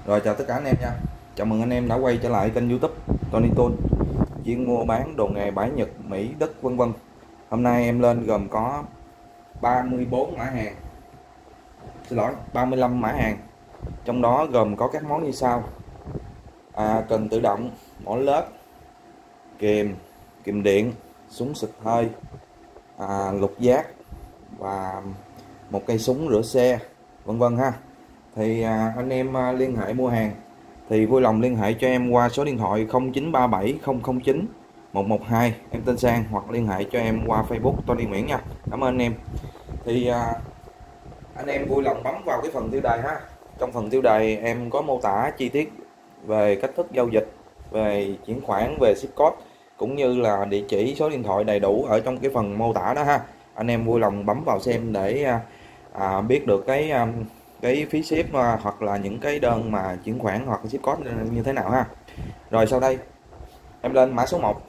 Rồi chào tất cả anh em nha. Chào mừng anh em đã quay trở lại kênh YouTube Tony Tool, chuyên mua bán đồ nghề bãi Nhật, Mỹ, Đức vân vân. Hôm nay em lên gồm có 34 mã hàng. Xin lỗi, 35 mã hàng. Trong đó gồm có các món như sau: cần tự động, mỏ lết, kìm, kìm điện, súng xịt hơi, lục giác và một cây súng rửa xe vân vân ha. Thì anh em liên hệ mua hàng thì vui lòng liên hệ cho em qua số điện thoại 0937 009 112, em tên Sang, hoặc liên hệ cho em qua Facebook Tony Nguyễn nha. Cảm ơn anh em. Thì anh em vui lòng bấm vào cái phần tiêu đề ha. Trong phần tiêu đề em có mô tả chi tiết về cách thức giao dịch, về chuyển khoản, về ship code, cũng như là địa chỉ, số điện thoại đầy đủ ở trong cái phần mô tả đó ha. Anh em vui lòng bấm vào xem để biết được cái phí ship hoặc là những cái đơn mà chuyển khoản hoặc ship code như thế nào ha. Rồi sau đây em lên mã số 1.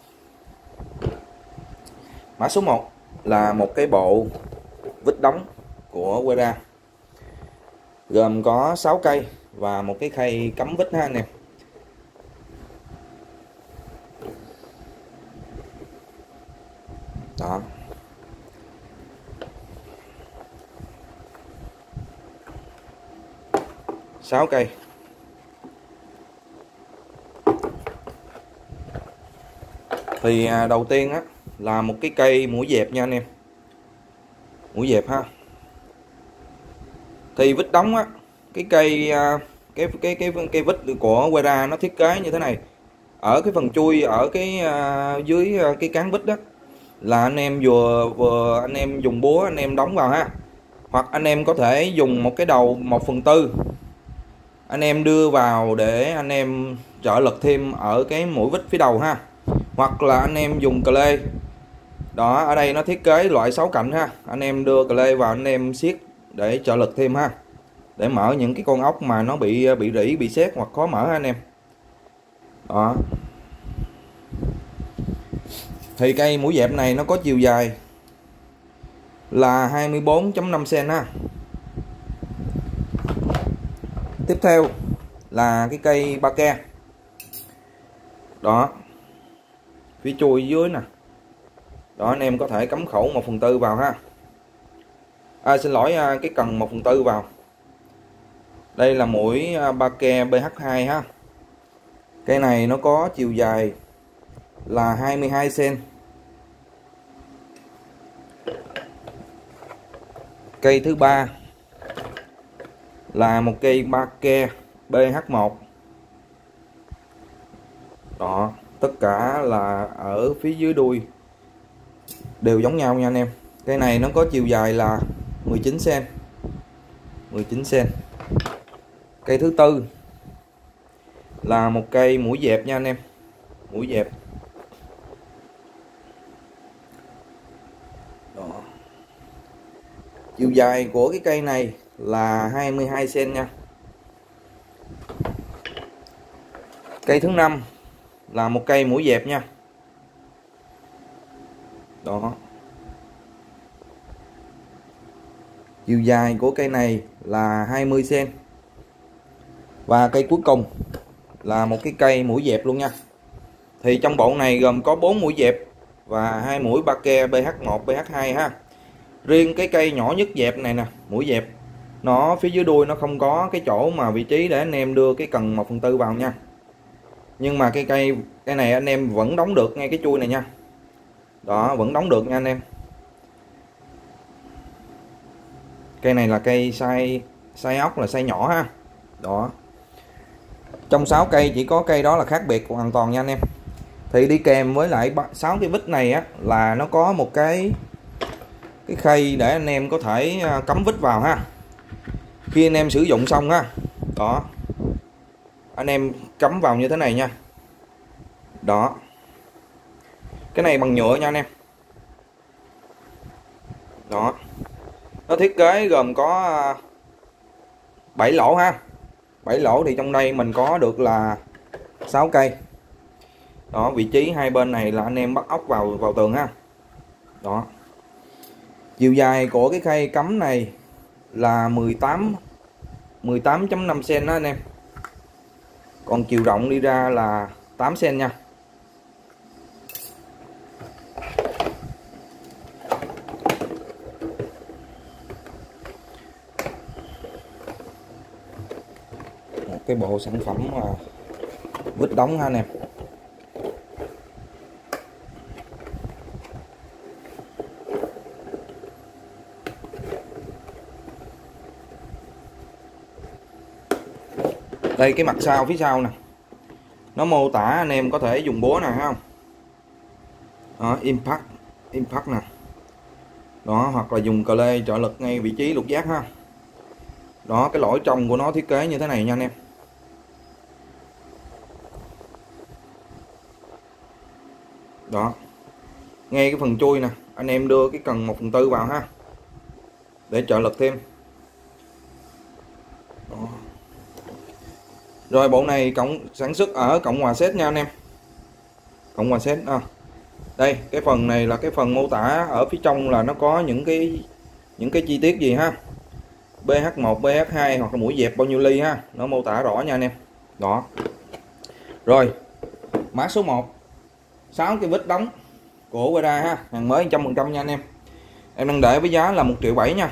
Mã số 1 là một cái bộ vít đóng của Wera, gồm có 6 cây và một cái khay cắm vít ha anh em. Đó. Sáu cây. Thì đầu tiên á là một cái cây mũi dẹp nha anh em. Mũi dẹp ha. Thì vít đóng á, cái cây cái vít của Wera nó thiết kế như thế này. Ở cái phần chui, ở cái dưới cái cán vít đó là anh em vừa anh em dùng búa anh em đóng vào ha. Hoặc anh em có thể dùng một cái đầu 1/4 anh em đưa vào để anh em trợ lực thêm ở cái mũi vít phía đầu ha. Hoặc là anh em dùng cờ lê. Đó, ở đây nó thiết kế loại 6 cạnh ha. Anh em đưa cờ lê vào anh em siết để trợ lực thêm ha. Để mở những cái con ốc mà nó bị rỉ, bị sét hoặc khó mở ha anh em. Đó. Thì cây mũi dẹp này nó có chiều dài là 24.5 cm ha. Tiếp theo là cái cây ba ke. Đó. Phía chui dưới nè. Đó, anh em có thể cắm khẩu 1/4 vào ha. Xin lỗi, cái cần 1/4 vào. Đây là mũi ba ke BH2 ha. Cây này nó có chiều dài là 22 cm. Cây thứ ba là một cây ba ke BH1. Đó, tất cả là ở phía dưới đuôi đều giống nhau nha anh em. Cây này nó có chiều dài là 19 cm. 19 cm. Cây thứ tư là một cây mũi dẹp nha anh em. Mũi dẹp. Đó. Chiều dài của cái cây này là 22 cm nha. Cây thứ năm là một cây mũi dẹp nha. Đó. Chiều dài của cây này là 20 cm. Và cây cuối cùng là một cái cây mũi dẹp luôn nha. Thì trong bộ này gồm có 4 mũi dẹp và 2 mũi ba ke BH1, BH2 ha. Riêng cái cây nhỏ nhất dẹp này nè, mũi dẹp, nó phía dưới đuôi nó không có cái chỗ mà vị trí để anh em đưa cái cần 1/4 vào nha. Nhưng mà cái này anh em vẫn đóng được ngay cái chui này nha. Đó, vẫn đóng được nha anh em. Cây này là cây size ốc là size nhỏ ha. Đó. Trong 6 cây chỉ có cây đó là khác biệt hoàn toàn nha anh em. Thì đi kèm với lại 6 cái vít này á là nó có một cái khay để anh em có thể cắm vít vào ha. Khi anh em sử dụng xong ha. Đó. Anh em cắm vào như thế này nha. Đó. Cái này bằng nhựa nha anh em. Đó. Nó thiết kế gồm có 7 lỗ ha. 7 lỗ thì trong đây mình có được là 6 cây. Đó, vị trí hai bên này là anh em bắt ốc vào tường ha. Đó. Chiều dài của cái khay cắm này là 18.5 cm đó anh em. Còn chiều rộng đi ra là 8 cm nha. Một cái bộ sản phẩm vít đóng ha anh em. Đây cái mặt sau phía sau nè, nó mô tả anh em có thể dùng búa nè, thấy không? Đó, impact nè. Đó, hoặc là dùng cờ lê trợ lực ngay vị trí lục giác ha. Đó, cái lỗ trong của nó thiết kế như thế này nha anh em. Đó, ngay cái phần chui nè, anh em đưa cái cần 1/4 vào ha, để trợ lực thêm. Đó. Rồi bộ này sản xuất ở Cộng hòa Séc nha anh em. Cộng hòa Séc à. Đây cái phần này là cái phần mô tả ở phía trong là nó có những cái chi tiết gì ha. BH1, BH2 hoặc là mũi dẹp bao nhiêu ly ha, nó mô tả rõ nha anh em. Đó. Rồi, mã số 1, 6 cái vít đóng của Weda ha, hàng mới 100% nha anh em. Em đang để với giá là 1,7 triệu nha.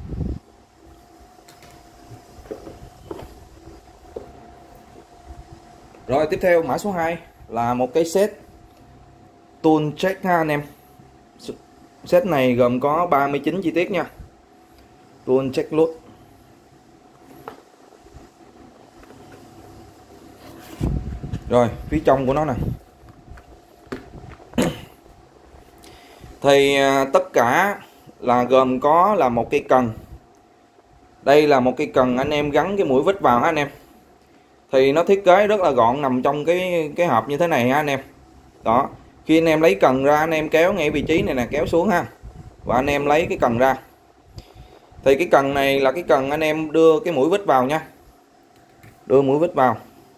Rồi tiếp theo mã số 2 là một cái set tool check ha anh em. Set này gồm có 39 chi tiết nha. Tool check load. Rồi phía trong của nó nè. Thì tất cả là gồm có là một cây cần. Đây là một cây cần anh em gắn cái mũi vít vào ha anh em. Thì nó thiết kế rất là gọn, nằm trong cái hộp như thế này ha anh em. Đó, khi anh em lấy cần ra anh em kéo ngay vị trí này nè, kéo xuống ha, và anh em lấy cái cần ra. Thì cái cần này là cái cần anh em đưa cái mũi vít vào nha, đưa mũi vít vào.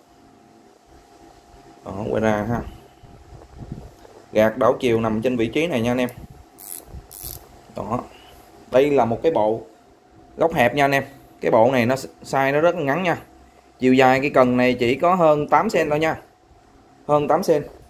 Đó, quay ra ha, gạt đảo chiều nằm trên vị trí này nha anh em. Đó, đây là một cái bộ góc hẹp nha anh em. Cái bộ này nó size nó rất là ngắn nha. Chiều dài cái cần này chỉ có hơn 8 cm thôi nha, hơn 8 cm.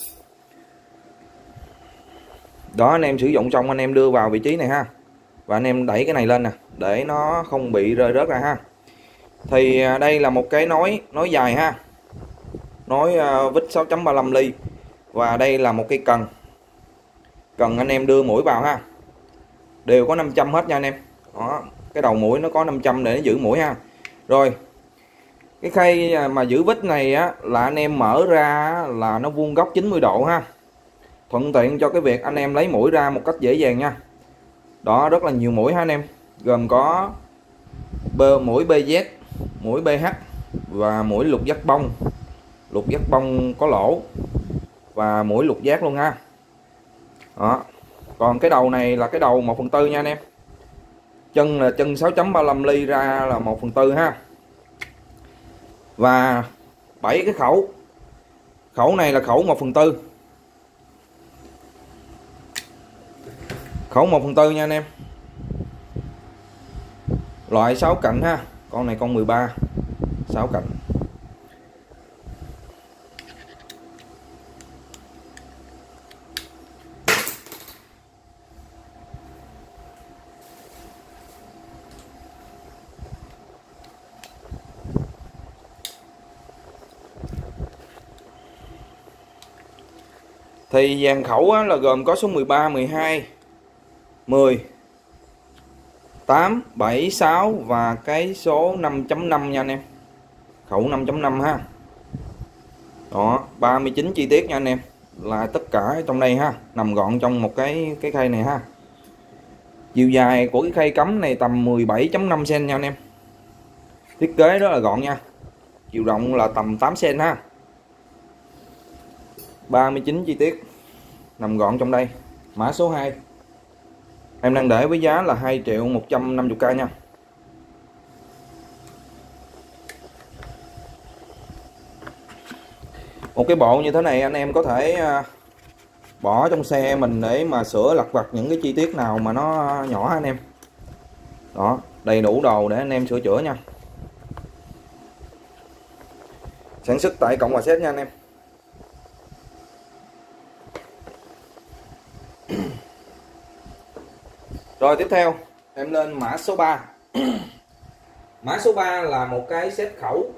Đó, anh em sử dụng xong anh em đưa vào vị trí này ha, và anh em đẩy cái này lên nè để nó không bị rơi rớt ra ha. Thì đây là một cái nối dài ha, nối vít 6.35 ly, và đây là một cái cần anh em đưa mũi vào ha, đều có 500 hết nha anh em. Đó, cái đầu mũi nó có 500 để nó giữ mũi ha. Rồi cái khay mà giữ vít này á là anh em mở ra là nó vuông góc 90 độ ha, thuận tiện cho cái việc anh em lấy mũi ra một cách dễ dàng nha. Đó, rất là nhiều mũi ha anh em, gồm có mũi BZ, mũi BH và mũi lục giác bông có lỗ, và mũi lục giác luôn ha. Đó, còn cái đầu này là cái đầu 1/4 nha anh em. Chân là chân 6.35 ly ra là 1/4 ha. Và 7 cái khẩu này là khẩu 1/4, khẩu 1/4 nha anh em. Loại 6 cạnh ha, con này con 13, 6 cạnh. Thì dàn khẩu là gồm có số 13, 12, 10, 8, 7, 6 và cái số 5.5 nha anh em. Khẩu 5.5 ha. Đó, 39 chi tiết nha anh em. Là tất cả trong đây ha, nằm gọn trong một cái khay này ha. Chiều dài của cái khay cắm này tầm 17.5 cm nha anh em. Thiết kế rất là gọn nha. Chiều rộng là tầm 8 cm ha. 39 chi tiết nằm gọn trong đây. Mã số 2 em đang để với giá là 2.150.000 nha. Một cái bộ như thế này anh em có thể bỏ trong xe mình để mà sửa lặt vặt những cái chi tiết nào mà nó nhỏ anh em. Đó, đầy đủ đồ để anh em sửa chữa nha. Sản xuất tại Cộng hòa Séc nha anh em. Rồi tiếp theo em lên mã số 3. Mã số 3 là một cái set khẩu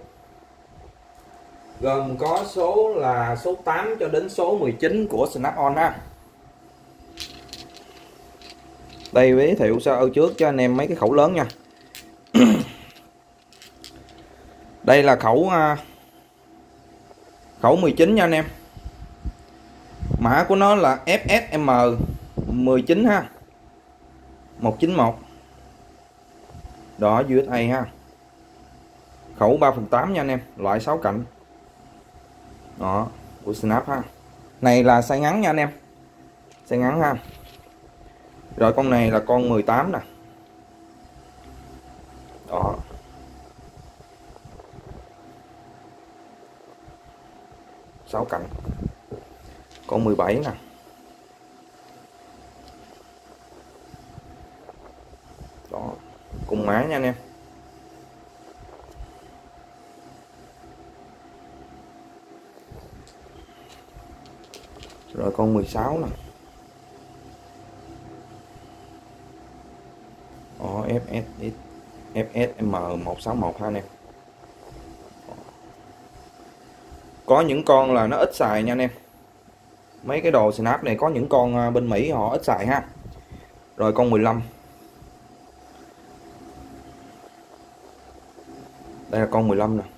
gồm có số là số 8 cho đến số 19 của Snap-on ha. Đây giới thiệu sơ trước cho anh em mấy cái khẩu lớn nha. Đây là khẩu 19 nha anh em. Mã của nó là FSM 19 ha. 191. Đó, USA ha. Khẩu 3/8 nha anh em, loại 6 cạnh. Đó, của Snap ha. Này là size ngắn nha anh em. Size ngắn ha. Rồi con này là con 18 nè. Đó. Sáu cạnh. Con 17 nè. Đó, cùng mã nha anh em. Rồi con 16 nè. Đó, FSM 161 ha anh em. Có những con là nó ít xài nha anh em. Mấy cái đồ Snap này có những con bên Mỹ họ ít xài ha. Rồi con 15. Đây là con 15 nè.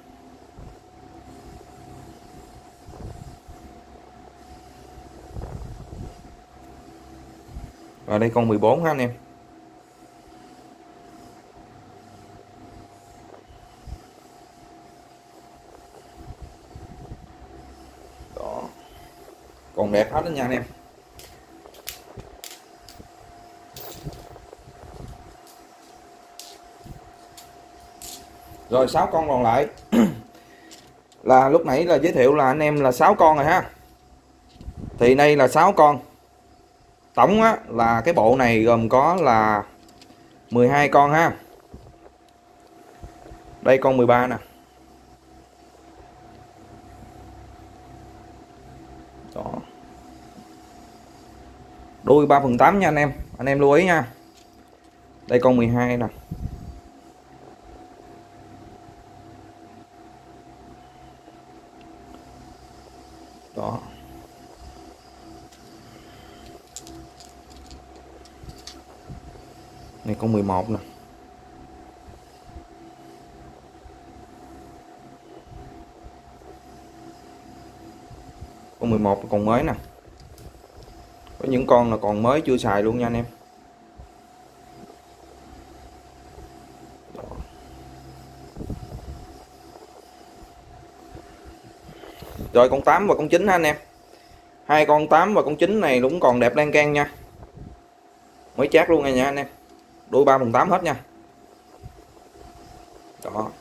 Và đây con 14 ha anh em. Đó. Còn đẹp hết đó nha anh em. Rồi 6 con còn lại là lúc nãy là giới thiệu là anh em là 6 con rồi ha. Thì đây là 6 con. Tổng á, là cái bộ này gồm có là 12 con ha. Đây con 13 nè. Đó. Đuôi 3/8 nha anh em. Anh em lưu ý nha. Đây con 12 nè. Đó. Này con 11 nè. Con 11 còn mới nè. Có những con là còn mới chưa xài luôn nha anh em. Đó. Rồi con 8 và con 9 ha anh em. Hai con 8 và con 9 này cũng còn đẹp lan can nha. Mới chát luôn nha anh em. Đuôi 3/8 hết nha. Đó.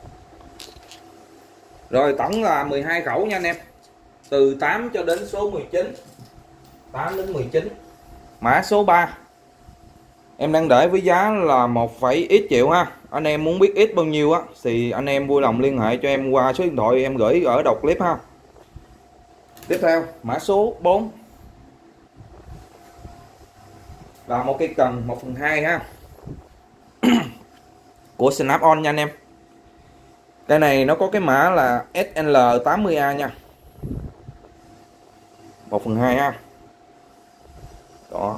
Rồi tổng là 12 khẩu nha anh em. Từ 8 cho đến số 19. 8 đến 19. Mã số 3 em đang để với giá là 1,ít triệu ha. Anh em muốn biết ít bao nhiêu á thì anh em vui lòng liên hệ cho em qua số điện thoại em gửi ở đầu clip ha. Tiếp theo mã số 4 là một cây cần 1/2 ha. Của Snap-on nha anh em. Cái này nó có cái mã là SL80A nha. 1/2 ha. Đó.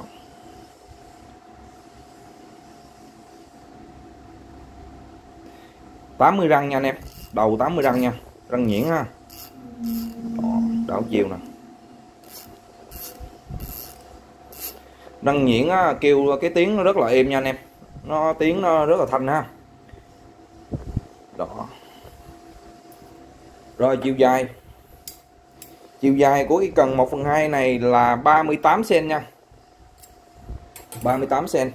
$80 răng nha anh em. Đầu 80 răng nha. Răng nhuyễn ha. Đó, đảo chiều nè. Răng nhuyễn á, kêu cái tiếng nó rất là êm nha anh em. Nó tiếng nó rất là thanh ha. Đó. Rồi chiều dài. Chiều dài của cái cần 1/2 này là 38 cm nha. 38 cm.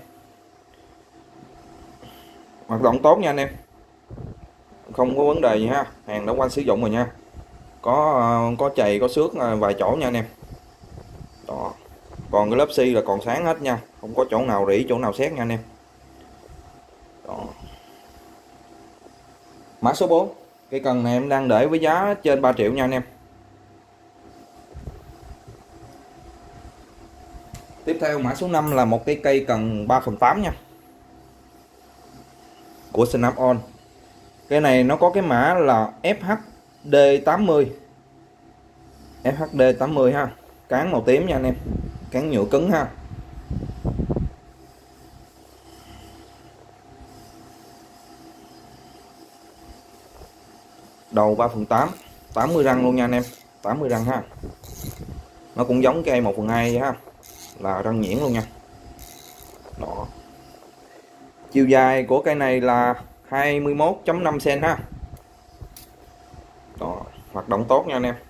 Hoạt động tốt nha anh em. Không có vấn đề gì ha. Hàng đã qua sử dụng rồi nha. Có chày có xước vài chỗ nha anh em. Đó. Còn cái lớp xi là còn sáng hết nha. Không có chỗ nào rỉ chỗ nào sét nha anh em. Đó. Mã số 4 Cây cần này em đang để với giá trên 3 triệu nha anh em. Tiếp theo mã số 5 là một cái cây cần 3/8 nha, của Snap-on. Cái này nó có cái mã là FHD80. FHD80 ha. Cán màu tím nha anh em. Cán nhựa cứng ha. Đầu 3/8, 80 răng luôn nha anh em. 80 răng ha. Nó cũng giống cây 1/2 ha, là răng nhuyễn luôn nha. Đó. Chiều dài của cây này là 21.5 cm ha. Đó, hoạt động tốt nha anh em.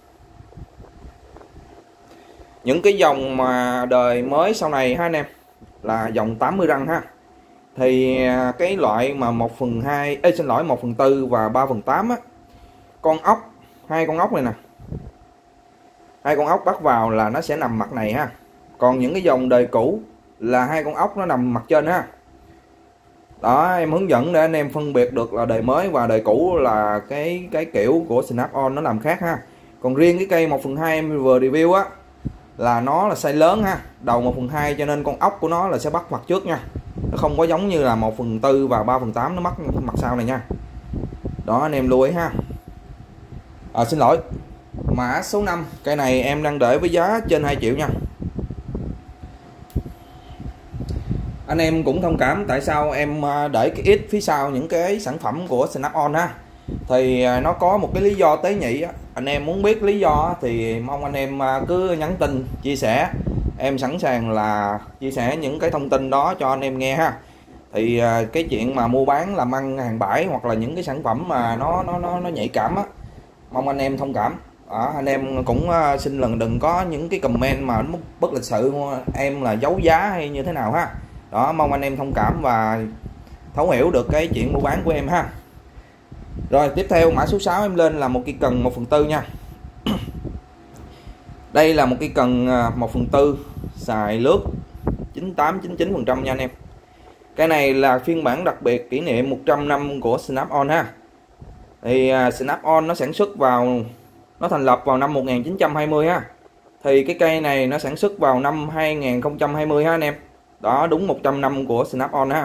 Những cái dòng mà đời mới sau này ha anh em là dòng 80 răng ha. Thì cái loại mà 1/2, xin lỗi, 1/4 và 3/8 á, con ốc, hai con ốc này nè, hai con ốc bắt vào là nó sẽ nằm mặt này ha. Còn những cái dòng đời cũ là hai con ốc nó nằm mặt trên ha. Đó, em hướng dẫn để anh em phân biệt được là đời mới và đời cũ là cái kiểu của Snap-on nó làm khác ha. Còn riêng cái cây 1/2 em vừa review á là nó là size lớn ha, đầu 1/2, cho nên con ốc của nó là sẽ bắt mặt trước nha. Nó không có giống như là 1/4 và 3/8 nó bắt mặt sau này nha. Đó, anh em lưu ý ha. Xin lỗi, mã số 5, cây này em đang để với giá trên 2 triệu nha. Anh em cũng thông cảm tại sao em để cái ít phía sau những cái sản phẩm của Snap-on ha. Thì nó có một cái lý do tế nhị á. Anh em muốn biết lý do thì mong anh em cứ nhắn tin chia sẻ, em sẵn sàng là chia sẻ những cái thông tin đó cho anh em nghe ha. Thì cái chuyện mà mua bán làm ăn hàng bãi hoặc là những cái sản phẩm mà nó nhạy cảm á, mong anh em thông cảm. Anh em cũng xin lần đừng có những cái comment mà nó bất lịch sự em là giấu giá hay như thế nào ha. Đó, mong anh em thông cảm và thấu hiểu được cái chuyện mua bán của em ha. Rồi tiếp theo mã số 6 em lên là một cây cần 1/4 nha. Đây là một cây cần 1/4 xài lướt 98-99% nha anh em. Cái này là phiên bản đặc biệt kỷ niệm 100 năm của Snap-on ha. Thì Snap-on nó sản xuất vào, nó thành lập vào năm 1920 ha. Thì cái cây này nó sản xuất vào năm 2020 ha anh em. Đó, đúng 100 năm của Snap-on ha.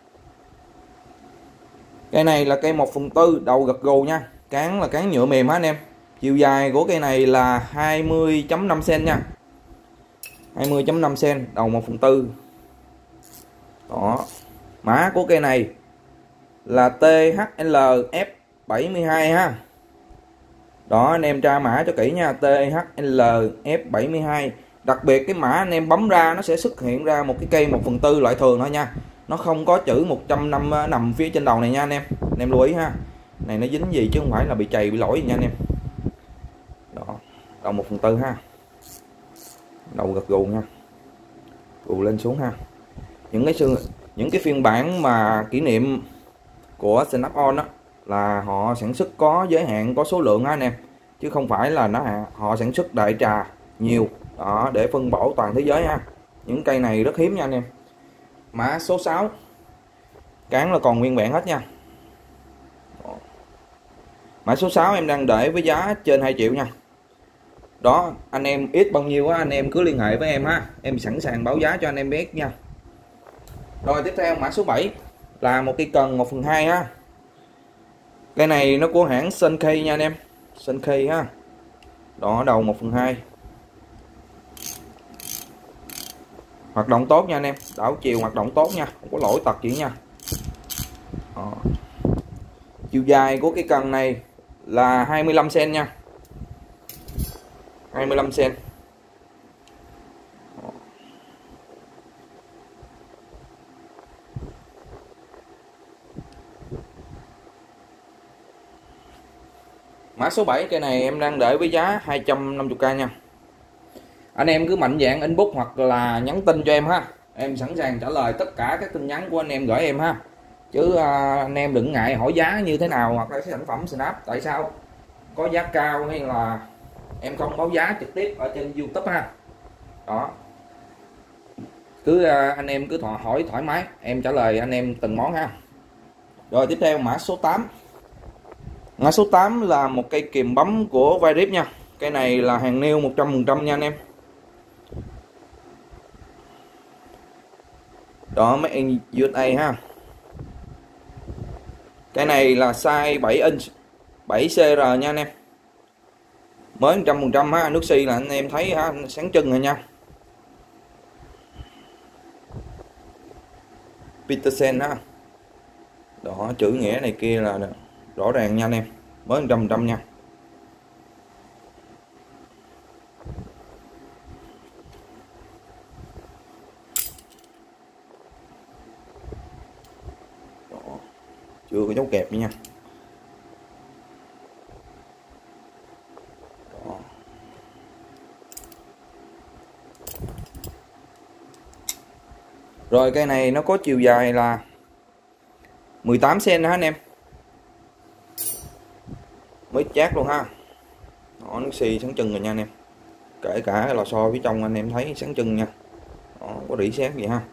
Cây này là cây 1/4, đầu gật gù nha. Cán là cán nhựa mềm ha anh em. Chiều dài của cây này là 20.5 cm nha. 20.5 cm, đầu 1/4. Đó. Mã của cây này là THLF72 ha. Đó, anh em tra mã cho kỹ nha, THLF72. Đặc biệt cái mã anh em bấm ra nó sẽ xuất hiện ra một cái cây 1/4 loại thường thôi nha. Nó không có chữ 100 năm nằm phía trên đầu này nha anh em. Anh em lưu ý ha. Này nó dính gì chứ không phải là bị chày bị lỗi gì nha anh em. Đó, đầu 1/4 ha. Đầu gật gù nha. Gù lên xuống ha. Những cái phiên bản mà kỷ niệm của Snap-on đó là họ sản xuất có giới hạn, có số lượng ha anh em, chứ không phải là họ sản xuất đại trà nhiều đó để phân bổ toàn thế giới ha. Những cây này rất hiếm nha anh em. Mã số 6, cán là còn nguyên vẹn hết nha. Mã số 6 em đang để với giá trên 2 triệu nha. Đó, anh em ít bao nhiêu á anh em cứ liên hệ với em ha, em sẵn sàng báo giá cho anh em biết nha. Rồi tiếp theo mã số 7 là một cây cần 1/2 ha. Cây này nó của hãng Sunkey nha anh em. Sunkey ha. Đó, đầu 1/2. Hoạt động tốt nha anh em, đảo chiều hoạt động tốt nha, không có lỗi tật gì nha. Đó. Chiều dài của cái cần này là 25 cm nha. 25 cm. Mã số 7 cây này em đang để với giá 250k nha. Anh em cứ mạnh dạn inbox hoặc là nhắn tin cho em ha. Em sẵn sàng trả lời tất cả các tin nhắn của anh em gửi em ha. Chứ anh em đừng ngại hỏi giá như thế nào hoặc là cái sản phẩm Snap tại sao có giá cao hay là em không báo giá trực tiếp ở trên YouTube ha. Đó. Cứ anh em cứ hỏi thoải mái, em trả lời anh em từng món ha. Rồi tiếp theo mã số 8. Mã số 8 là một cây kìm bấm của Vairip nha. Cái này là hàng nêu 100% nha anh em. Đó, made in USA ha. Cái này là size 7 inch 7CR nha anh em. Mới 100% ha, nước xi là anh em thấy ha, sáng trưng rồi nha. Petersen ha. Đó, chữ nghĩa này kia là rõ ràng nha anh em. Mới 100% nha. Đó, chưa có dấu kẹp nha. Đó. Rồi cây này nó có chiều dài là 18 cm hả anh em. Mới chát luôn ha. Đó, nước xi sáng trưng rồi nha anh em. Kể cả cái lò xo phía trong anh em thấy sáng trưng nha. Đó, có rỉ sét gì ha.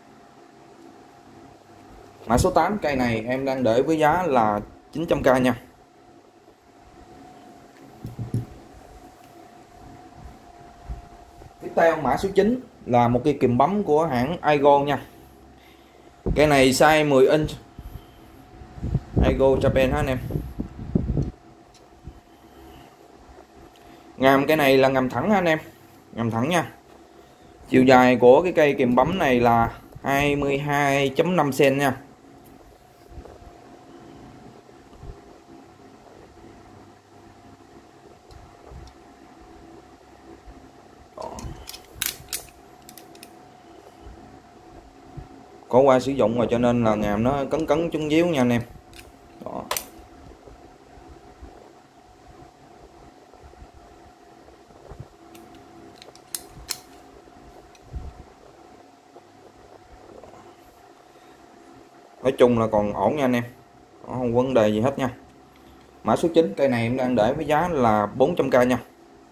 Mã số 8 cây này em đang để với giá là 900k nha. Tiếp theo mã số 9 là một cây kìm bấm của hãng Aigo nha. Cây này size 10 inch Aigo Japan ha anh em. Ngàm cái này là ngàm thẳng ha anh em. Ngàm thẳng nha. Chiều dài của cái cây kìm bấm này là 22.5 cm nha. Có qua sử dụng rồi cho nên là ngàm nó cấn cấn trúng díu nha anh em. Đó. Nói chung là còn ổn nha anh em. Đó, không vấn đề gì hết nha. Mã số 9 cây này em đang để với giá là 400k nha.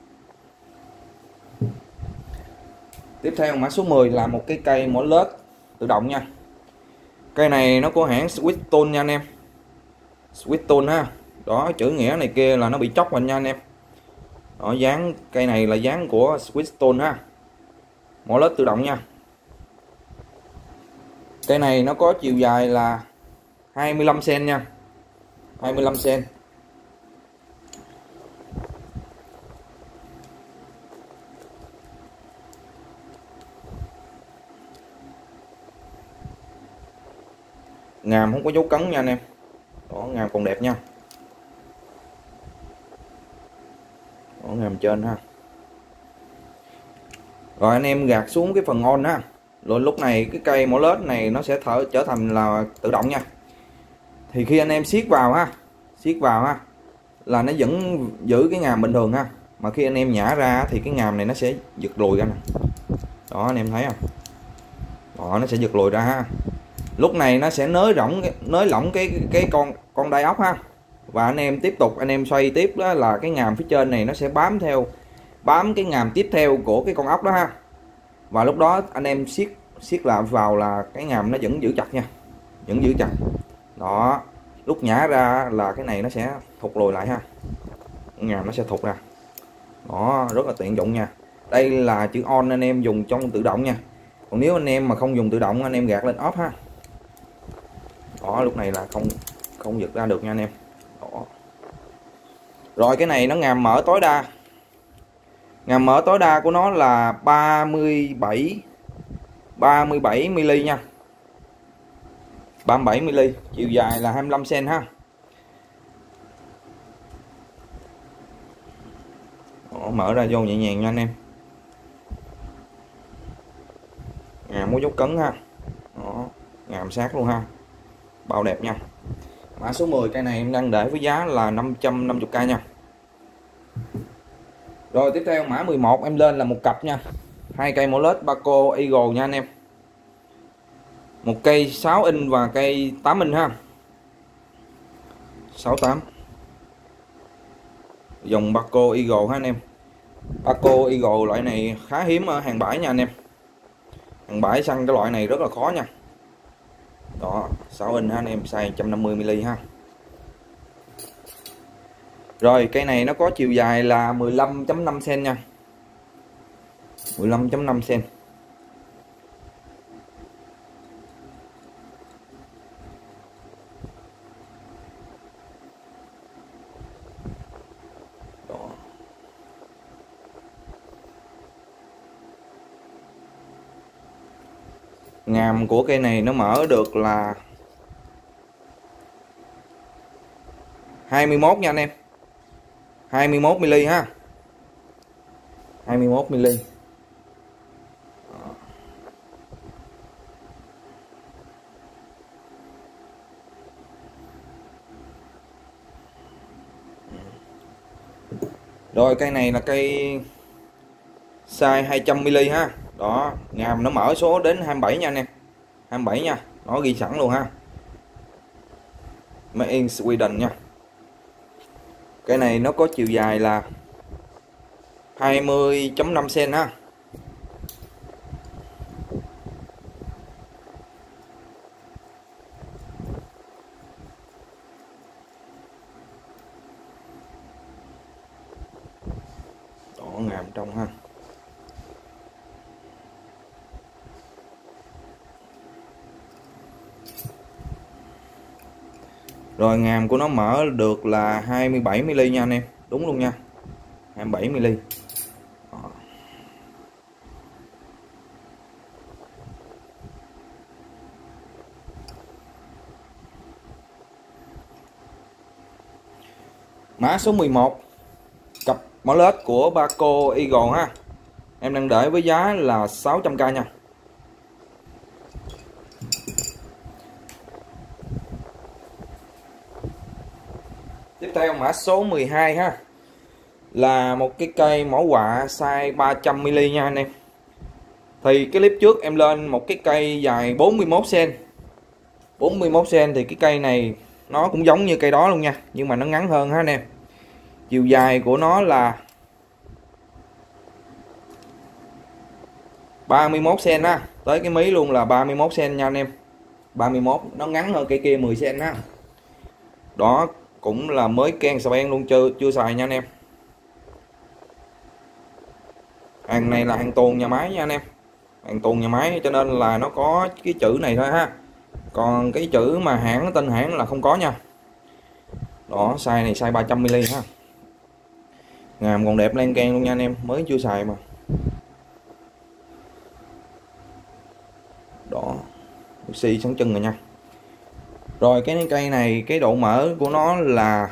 Tiếp theo mã số 10 là một cái cây mỏ lết tự động nha. Cây này nó của hãng Swisstone nha anh em. Swisstone ha. Đó, chữ nghĩa này kia là nó bị chóc rồi nha anh em. Đó, dáng cây này là dáng của Swisstone ha. Mỏ lết tự động nha. Cây này nó có chiều dài là 25 cm nha. 25 cm. Ngàm không có dấu cấn nha anh em. Đó, ngàm còn đẹp nha. Đó, ngàm trên ha. Rồi anh em gạt xuống cái phần on ha. Rồi lúc này cái cây mỏ lết này nó sẽ trở thành là tự động nha. Thì khi anh em siết vào ha, siết vào ha là nó vẫn giữ cái ngàm bình thường ha. Mà khi anh em nhả ra thì cái ngàm này nó sẽ giật lùi ra nè. Đó, anh em thấy không? Đó, nó sẽ giật lùi ra ha. Lúc này nó sẽ nới lỏng cái con đai ốc ha. Và anh em tiếp tục anh em xoay tiếp đó là cái ngàm phía trên này nó sẽ bám cái ngàm tiếp theo của cái con ốc đó ha. Và lúc đó anh em siết lại vào là cái ngàm nó vẫn giữ chặt nha. Vẫn giữ chặt. Đó, lúc nhả ra là cái này nó sẽ thụt lùi lại ha. Ngàm nó sẽ thụt ra. Đó, rất là tiện dụng nha. Đây là chữ on anh em dùng trong tự động nha. Còn nếu anh em mà không dùng tự động anh em gạt lên off ha. Đó, lúc này là không giật ra được nha anh em. Đó. Rồi cái này nó ngàm mở tối đa. Ngàm mở tối đa của nó là 37 mm nha. 37 mm, chiều dài là 25 cm ha. Đó, mở ra vô nhẹ nhàng nha anh em. Ngàm có dấu cấn ha. Đó, ngàm sát luôn ha. Bao đẹp nha. Mã số 10 cây này em đang để với giá là 550k nha. Rồi tiếp theo mã 11 em lên là một cặp nha. Hai cây mỏ lết Baco Eagle nha anh em. Một cây 6 inch và cây 8 inch ha. 68. Dòng Baco Eagle ha anh em. Baco Eagle loại này khá hiếm ở hàng bãi nha anh em. Hàng bãi săn cái loại này rất là khó nha. Đó, 6 inch ha anh em, size 150 mm ha. Rồi cây này nó có chiều dài là 15.5 cm nha, 15.5 cm. Ngàm của cây này nó mở được là 21 nha anh em, 21 mm ha, 21 mm. Rồi cây này là cây size 200 mm ha. Đó, ngàm nó mở số đến 27 nha anh em. 27 nha, nó ghi sẵn luôn ha. Made in Sweden nha. Cái này nó có chiều dài là 20.5 cm ha. Đó, ngàm trong ha. Rồi ngàm của nó mở được là 27 mm nha anh em, đúng luôn nha. 27 mm. Mã số 11, cặp mỏ lết của Bahco Eagle ha. Em đang để với giá là 600k nha. Tiếp theo mã số 12 ha, là một cái cây mỏ quạ size 300mm nha anh em. Thì cái clip trước em lên một cái cây dài 41 cm. 41 cm thì cái cây này nó cũng giống như cây đó luôn nha, nhưng mà nó ngắn hơn ha anh em. Chiều dài của nó là 31 cm ha, tới cái mí luôn là 31 cm nha anh em. 31, nó ngắn hơn cây kia 10 cm ha. Đó cũng là mới ken xà beng luôn, chưa xài nha anh em. Hàng này là hàng tuồn nhà máy nha anh em, hàng tuồn nhà máy cho nên là nó có cái chữ này thôi ha, còn cái chữ mà hãng tên hãng là không có nha. Đó, size này size 300mm ha. Ngàm còn đẹp len keng luôn nha anh em, mới chưa xài mà. Đó, xi sống chân rồi nha. Rồi cái cây này cái độ mở của nó là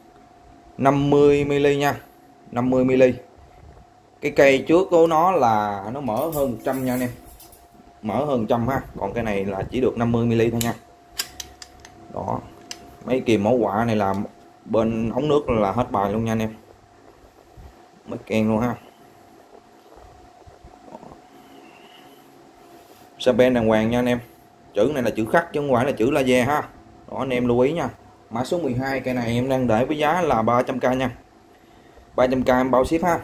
50mm nha, 50mm. Cái cây trước của nó là nó mở hơn 100 nha anh em, mở hơn 100 ha, còn cái này là chỉ được 50mm thôi nha. Đó, mấy kìm mẫu quạ này là bên ống nước là hết bài luôn nha anh em, mới keng luôn ha. Saben đàng hoàng nha anh em, chữ này là chữ khắc chứ không phải là chữ laser ha. Đó anh em lưu ý nha. Mã số 12, cây này em đang để với giá là 300k nha, 300k em bao ship ha.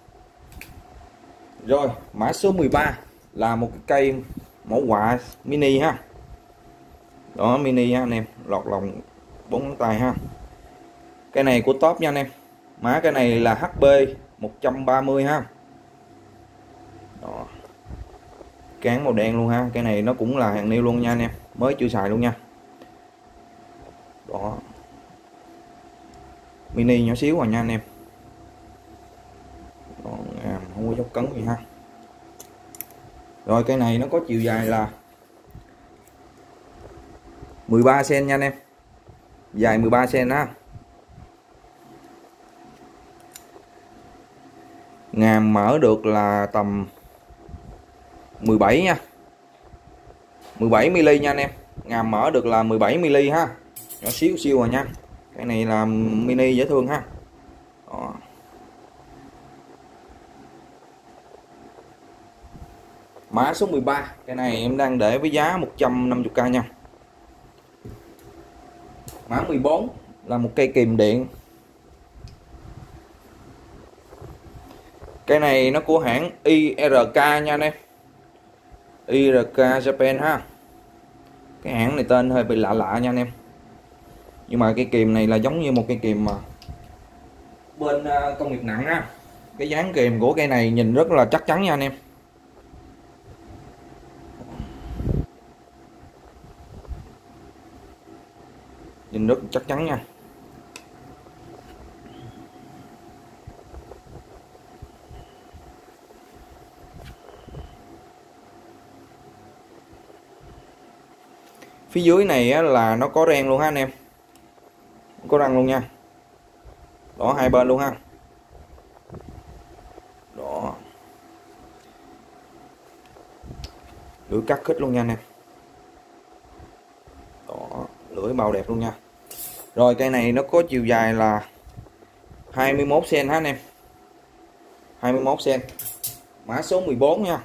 Rồi mã số 13 là một cái cây mẫu quạ mini ha. Đó, mini ha anh em, lọt lòng 4 ngón tay ha. Cái này của top nha anh em, mã cái này là HB 130 ha. Đó, cán màu đen luôn ha, cái này nó cũng là hàng new luôn nha anh em, mới chưa xài luôn nha. Đó, mini nhỏ xíu rồi nha anh em. Đó, không có dốc cấn gì ha. Rồi cây này nó có chiều dài là 13 cm nha anh em, dài 13 cm ha. Ngàm mở được là tầm 17 nha, 17 mm nha anh em. Ngàm mở được là 17 mm ha, nhỏ xíu xíu rồi nha. Cái này là mini dễ thương ha. Đó. Mã số 13, cái này em đang để với giá 150k nha. Mã 14 là một cây kìm điện. Cái này nó của hãng IRK nha anh em, IRK Japan ha. Cái hãng này tên hơi bị lạ lạ nha anh em, nhưng mà cây kìm này là giống như một cây kìm mà bên công nghiệp nặng á. Cái dáng kìm của cây này nhìn rất là chắc chắn nha anh em. Nhìn rất chắc chắn nha. Phía dưới này á, là nó có ren luôn ha anh em, có răng luôn nha, đó hai bên luôn ha, đó lưỡi cắt khít luôn nha anh em, đó lưỡi bao đẹp luôn nha. Rồi cây này nó có chiều dài là 21 cm ha anh em, 21 cm, mã số 14 nha.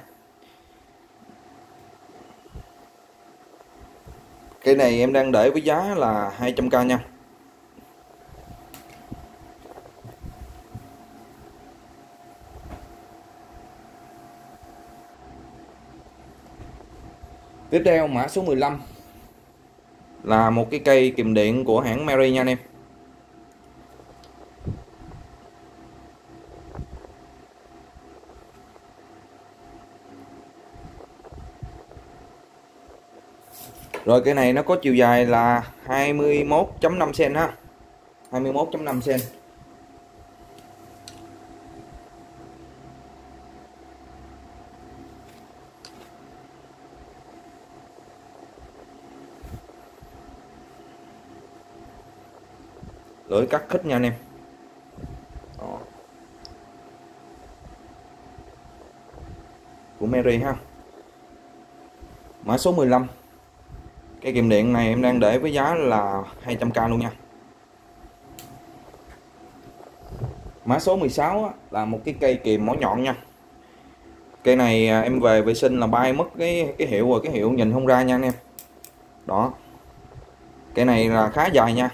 Cây này em đang để với giá là 200k nha. Tiếp theo mã số 15 là một cái cây kìm điện của hãng Mary nha anh em. Rồi cây này nó có chiều dài là 21.5 cm ha, 21.5 cm. Lưỡi cắt khít nha anh em. Đó. Của Mary ha. Mã số 15. Cây kìm điện này em đang để với giá là 200k luôn nha. Mã số 16 là một cái cây kìm mỏ nhọn nha. Cây này em về vệ sinh là bay mất cái hiệu rồi, cái hiệu nhìn không ra nha anh em. Đó. Cây này là khá dài nha.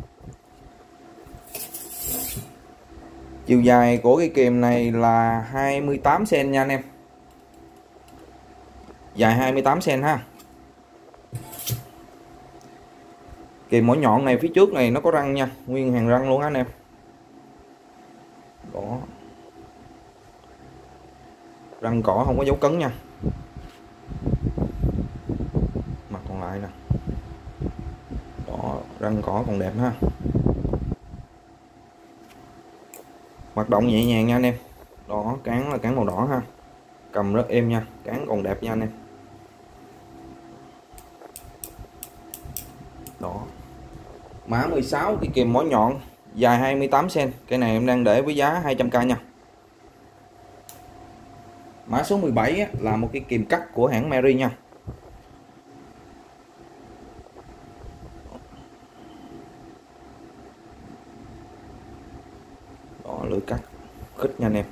Chiều dài của cái kìm này là 28 cm nha anh em. Dài 28 cm ha. Kìm mỏ nhọn này phía trước này nó có răng nha, nguyên hàng răng luôn á anh em. Đó. Răng cỏ không có dấu cấn nha. Mặt còn lại nè. Đó, răng cỏ còn đẹp ha. Hoạt động nhẹ nhàng nha anh em. Đó, cán là cán màu đỏ ha. Cầm rất êm nha, cán còn đẹp nha anh em. Đó. Mã 16 cái kìm mỏ nhọn dài 28 cm. Cái này em đang để với giá 200k nha. Mã số 17 là một cái kìm cắt của hãng Mary nha. Đó, lưỡi cắt khít nha anh em.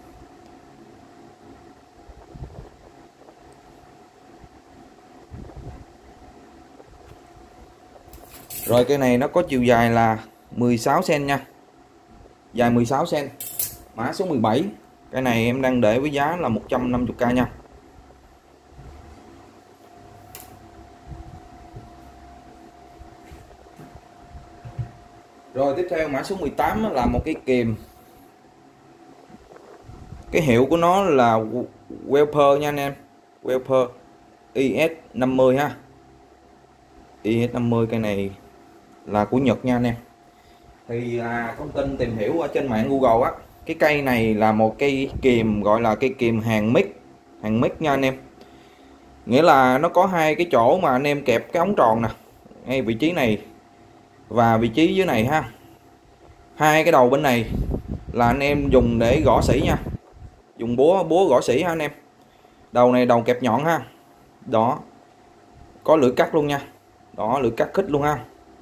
Rồi cái này nó có chiều dài là 16 cm nha. Dài 16 cm. Mã số 17. Cái này em đang để với giá là 150k nha. Rồi tiếp theo mã số 18 là một cái kìm. Cái hiệu của nó là Welper nha anh em. Welper IS50 ha. IS50 cái này là của Nhật nha anh em. Thì thông tin tìm hiểu ở trên mạng Google á, cái cây này là một cây kìm gọi là cây kìm hàng mic nha anh em. Nghĩa là nó có hai cái chỗ mà anh em kẹp cái ống tròn nè, ngay vị trí này và vị trí dưới này ha. Hai cái đầu bên này là anh em dùng để gõ sỉ nha, dùng búa gõ sỉ ha anh em. Đầu này đầu kẹp nhọn ha. Đó, có lưỡi cắt luôn nha. Đó, lưỡi cắt khít luôn ha.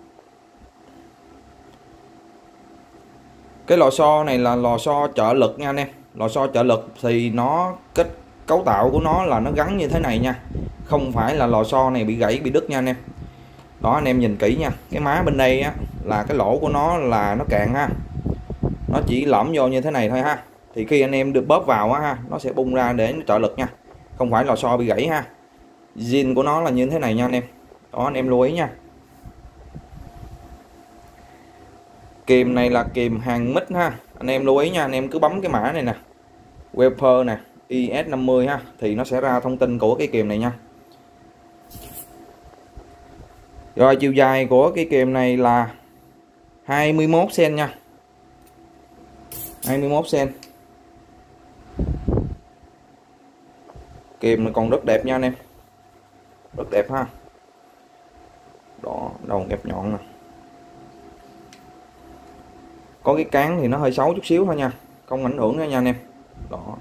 Cái lò xo này là lò xo trợ lực nha anh em. Lò xo trợ lực thì nó cấu tạo của nó là nó gắn như thế này nha, không phải là lò xo này bị gãy bị đứt nha anh em. Đó, anh em nhìn kỹ nha, cái má bên đây á là cái lỗ của nó là nó cạn ha, nó chỉ lõm vô như thế này thôi ha. Thì khi anh em được bóp vào á ha, nó sẽ bung ra để nó trợ lực nha, không phải lò xo bị gãy ha. Zin của nó là như thế này nha anh em. Đó, anh em lưu ý nha. Kìm này là kìm hàng mít ha, Anh em lưu ý nha, anh em cứ bấm cái mã này nè, Wafer nè, IS50 ha, thì nó sẽ ra thông tin của cái kìm này nha. Rồi chiều dài của cái kìm này là 21 cm nha, 21 cm. Kìm còn rất đẹp nha anh em, rất đẹp ha. Đó, đầu kẹp nhọn nè, có cái cán thì nó hơi xấu chút xíu thôi nha, không ảnh hưởng nữa nha anh em. Đó,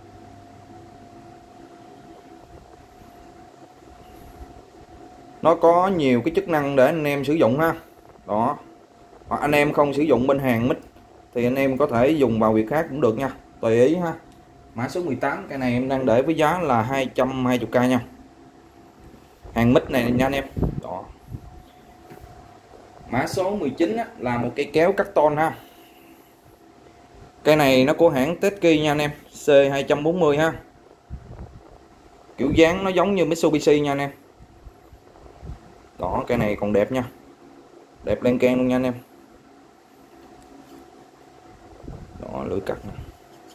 nó có nhiều cái chức năng để anh em sử dụng ha. Đó, hoặc anh em không sử dụng bên hàng mic thì anh em có thể dùng vào việc khác cũng được nha, tùy ý ha. Mã số 18 cái này em đang để với giá là 220k nha, hàng mic này nha anh em. Đó, mã số 19 á, là một cây kéo cắt tôn ha. Cây này nó của hãng Tetsky nha anh em, C240 ha, kiểu dáng nó giống như Mitsubishi nha anh em. Đó, cây này còn đẹp nha, đẹp len keng luôn nha anh em. Đó, lưỡi cắt nè,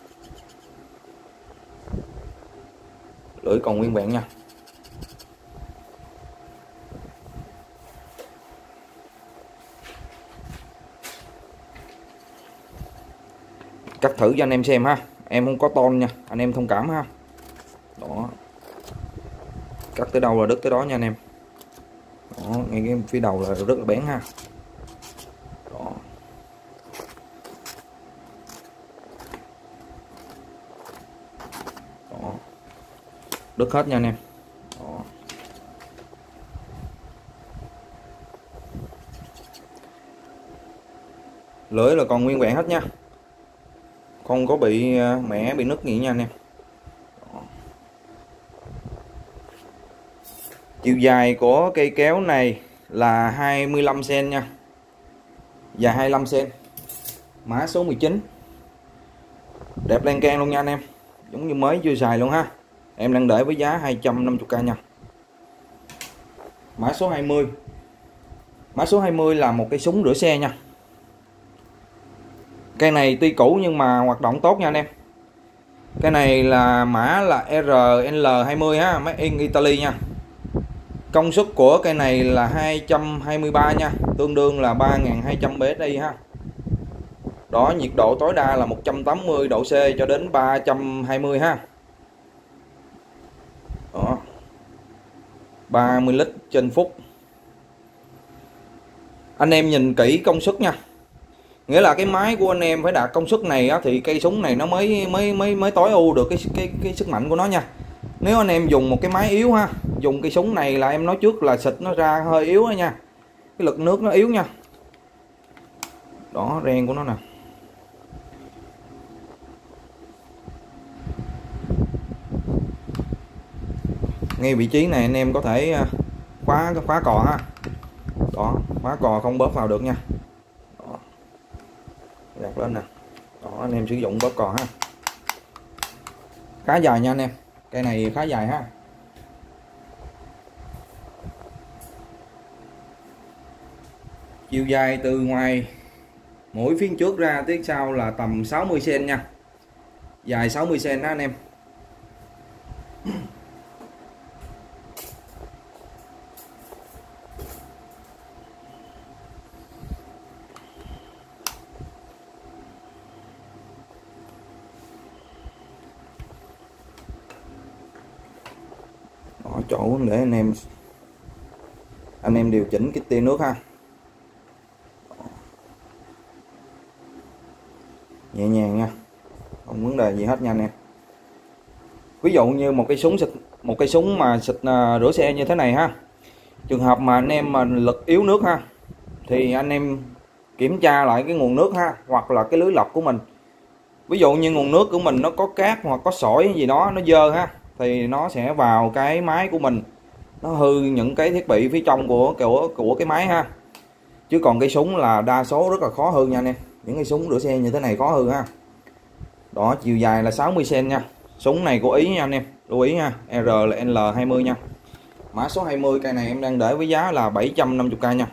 lưỡi còn nguyên vẹn nha. Cắt thử cho anh em xem ha, em không có tôn nha, anh em thông cảm ha. Đó, cắt tới đâu là đứt tới đó nha anh em. Đó, ngay cái phía đầu là rất là bén ha. Đó, đó, đứt hết nha anh em. Đó, lưỡi là còn nguyên vẹn hết nha, không có bị mẻ bị nứt gì nha anh em. Đó. Chiều dài của cây kéo này là 25 cm nha, dài 25 cm. Mã số 19, đẹp len keng luôn nha anh em, giống như mới chưa xài luôn ha. Em đang để với giá 250k nha. Mã số 20, mã số 20 là một cây súng rửa xe nha. Cây này tuy cũ nhưng mà hoạt động tốt nha anh em. Cái này là mã là RL20 ha, Made in Italy nha. Công suất của cây này là 223 nha, tương đương là 3200 PSI ha. Đó, nhiệt độ tối đa là 180 độ C cho đến 320 ha. Đó, 30 lít trên phút. Anh em nhìn kỹ công suất nha, nghĩa là cái máy của anh em phải đạt công suất này á, thì cây súng này nó mới tối ưu được cái sức mạnh của nó nha. Nếu anh em dùng một cái máy yếu ha, dùng cây súng này là em nói trước là xịt nó ra hơi yếu đó nha, cái lực nước nó yếu nha. Đó, ren của nó nè. Ngay vị trí này anh em có thể khóa cò ha. Đó, khóa cò không bóp vào được nha. Đó, đặt lên nè. Đó, anh em sử dụng bóp cò ha. Khá dài nha anh em, cây này khá dài ha. Chiều dài từ ngoài mũi phía trước ra tới sau là tầm 60 cm nha, dài 60 cm đó anh em. Đó, chỗ để anh em điều chỉnh cái tia nước ha. Nhẹ nhàng nha, không vấn đề gì hết nha anh em. Ví dụ như một cây súng mà xịt rửa xe như thế này ha, trường hợp mà anh em mà lực yếu nước ha, thì anh em kiểm tra lại cái nguồn nước ha, hoặc là cái lưới lọc của mình. Ví dụ như nguồn nước của mình nó có cát hoặc có sỏi gì đó nó dơ ha, thì nó sẽ vào cái máy của mình, nó hư những cái thiết bị phía trong của cái máy ha. Chứ còn cây súng là đa số rất là khó hư nha anh em, những cái súng rửa xe như thế này khó hư ha. Đó, chiều dài là 60 cm nha, súng này của Ý nha anh em, lưu ý nha, RL20 nha. Mã số 20 cây này em đang để với giá là 750k nha.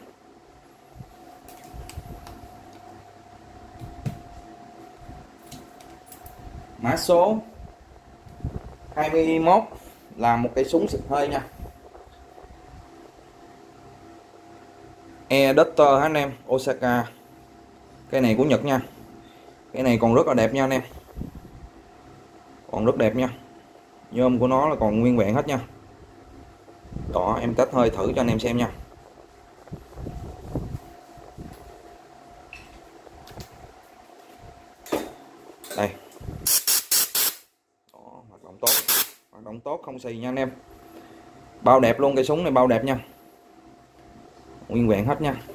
Mã số 21 là một cây súng xịt hơi nha. E-Duster hả anh em, Osaka. Cái này của Nhật nha. Cái này còn rất là đẹp nha anh em. Còn rất đẹp nha. Nhôm của nó là còn nguyên vẹn hết nha. Đó, em test hơi thử cho anh em xem nha. Đây. Đó, hoạt động tốt. Hoạt động tốt, không xì nha anh em. Bao đẹp luôn, cây súng này bao đẹp nha. Nguyên vẹn hết nha.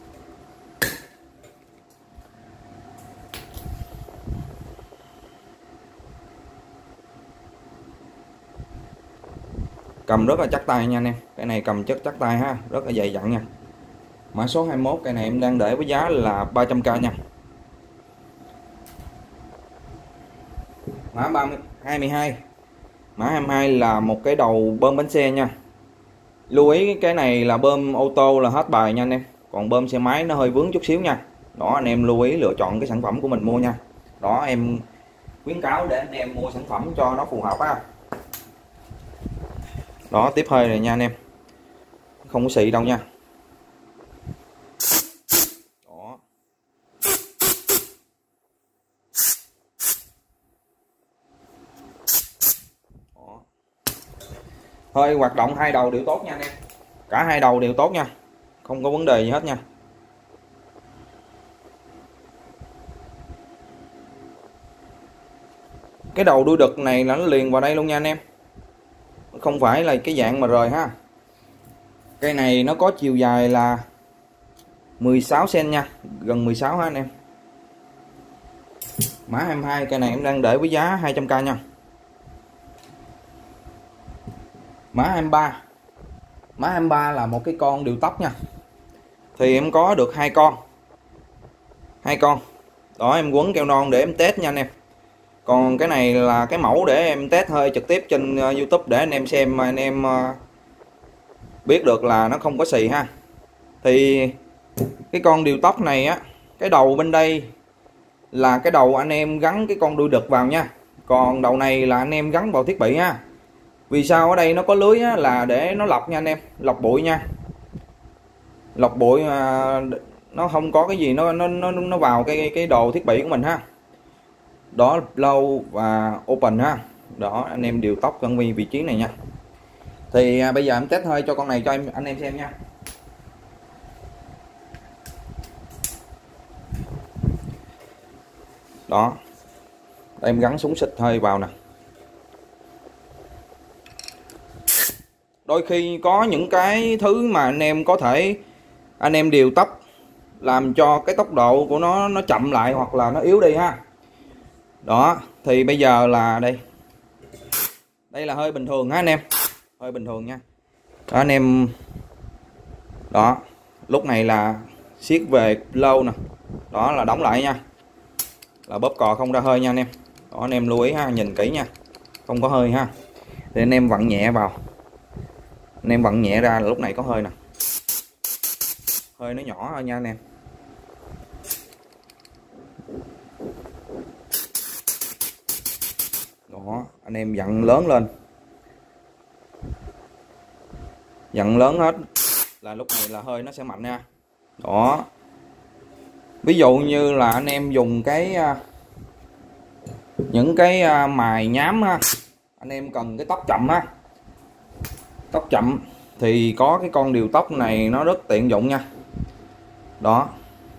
Cầm rất là chắc tay nha anh em. Cái này cầm chất chắc tay ha, rất là dày dặn nha. Mã số 21, cái này em đang để với giá là 300k nha. Mã 22. Mã 22 là một cái đầu bơm bánh xe nha. Lưu ý cái này là bơm ô tô là hết bài nha anh em. Còn bơm xe máy nó hơi vướng chút xíu nha. Đó, anh em lưu ý lựa chọn cái sản phẩm của mình mua nha. Đó, em khuyến cáo để anh em mua sản phẩm cho nó phù hợp á. Đó, tiếp hơi này nha anh em. Không có xị đâu nha. Đó. Đó. Hơi hoạt động hai đầu đều tốt nha anh em. Cả hai đầu đều tốt nha. Không có vấn đề gì hết nha. Cái đầu đuôi đực này là nó liền vào đây luôn nha anh em. Không phải là cái dạng mà rời ha. Cây này nó có chiều dài là 16 cm nha, gần 16 ha anh em. Mã 22, cây này em đang để với giá 200k nha. Mã 23. Mã 23 là một cái con điều tóc nha. Thì em có được hai con. Đó, em quấn keo non để em test nha anh em. Còn cái này là cái mẫu để em test hơi trực tiếp trên YouTube để anh em xem, anh em biết được là nó không có xì ha. Thì cái con điều tóc này á, cái đầu bên đây là cái đầu anh em gắn cái con đuôi đực vào nha. Còn đầu này là anh em gắn vào thiết bị ha. Vì sao ở đây nó có lưới á, là để nó lọc nha anh em, lọc bụi nha. Lọc bụi nó không có cái gì nó vào cái đồ thiết bị của mình ha. Đó, low và open ha. Đó, anh em điều tóc cân vị trí này nha. Thì bây giờ em test hơi cho con này cho anh em xem nha. Đó, em gắn súng xịt hơi vào nè. Đôi khi có những cái thứ mà anh em có thể anh em điều tốc làm cho cái tốc độ của nó chậm lại hoặc là nó yếu đi ha. Đó, thì bây giờ là đây là hơi bình thường ha anh em, hơi bình thường nha. Đó, anh em. Đó, lúc này là siết về lâu nè. Đó là đóng lại nha, là bóp cò không ra hơi nha anh em. Đó, anh em lưu ý ha, nhìn kỹ nha, không có hơi ha. Thì anh em vặn nhẹ vào, anh em vặn nhẹ ra là lúc này có hơi nè, hơi nó nhỏ thôi nha anh em. Đó, anh em vặn lớn lên, vặn lớn hết là lúc này là hơi nó sẽ mạnh nha. Đó, ví dụ như là anh em dùng những cái mài nhám ha, anh em cần cái tóc chậm ha, tóc chậm thì có cái con điều tóc này nó rất tiện dụng nha. Đó,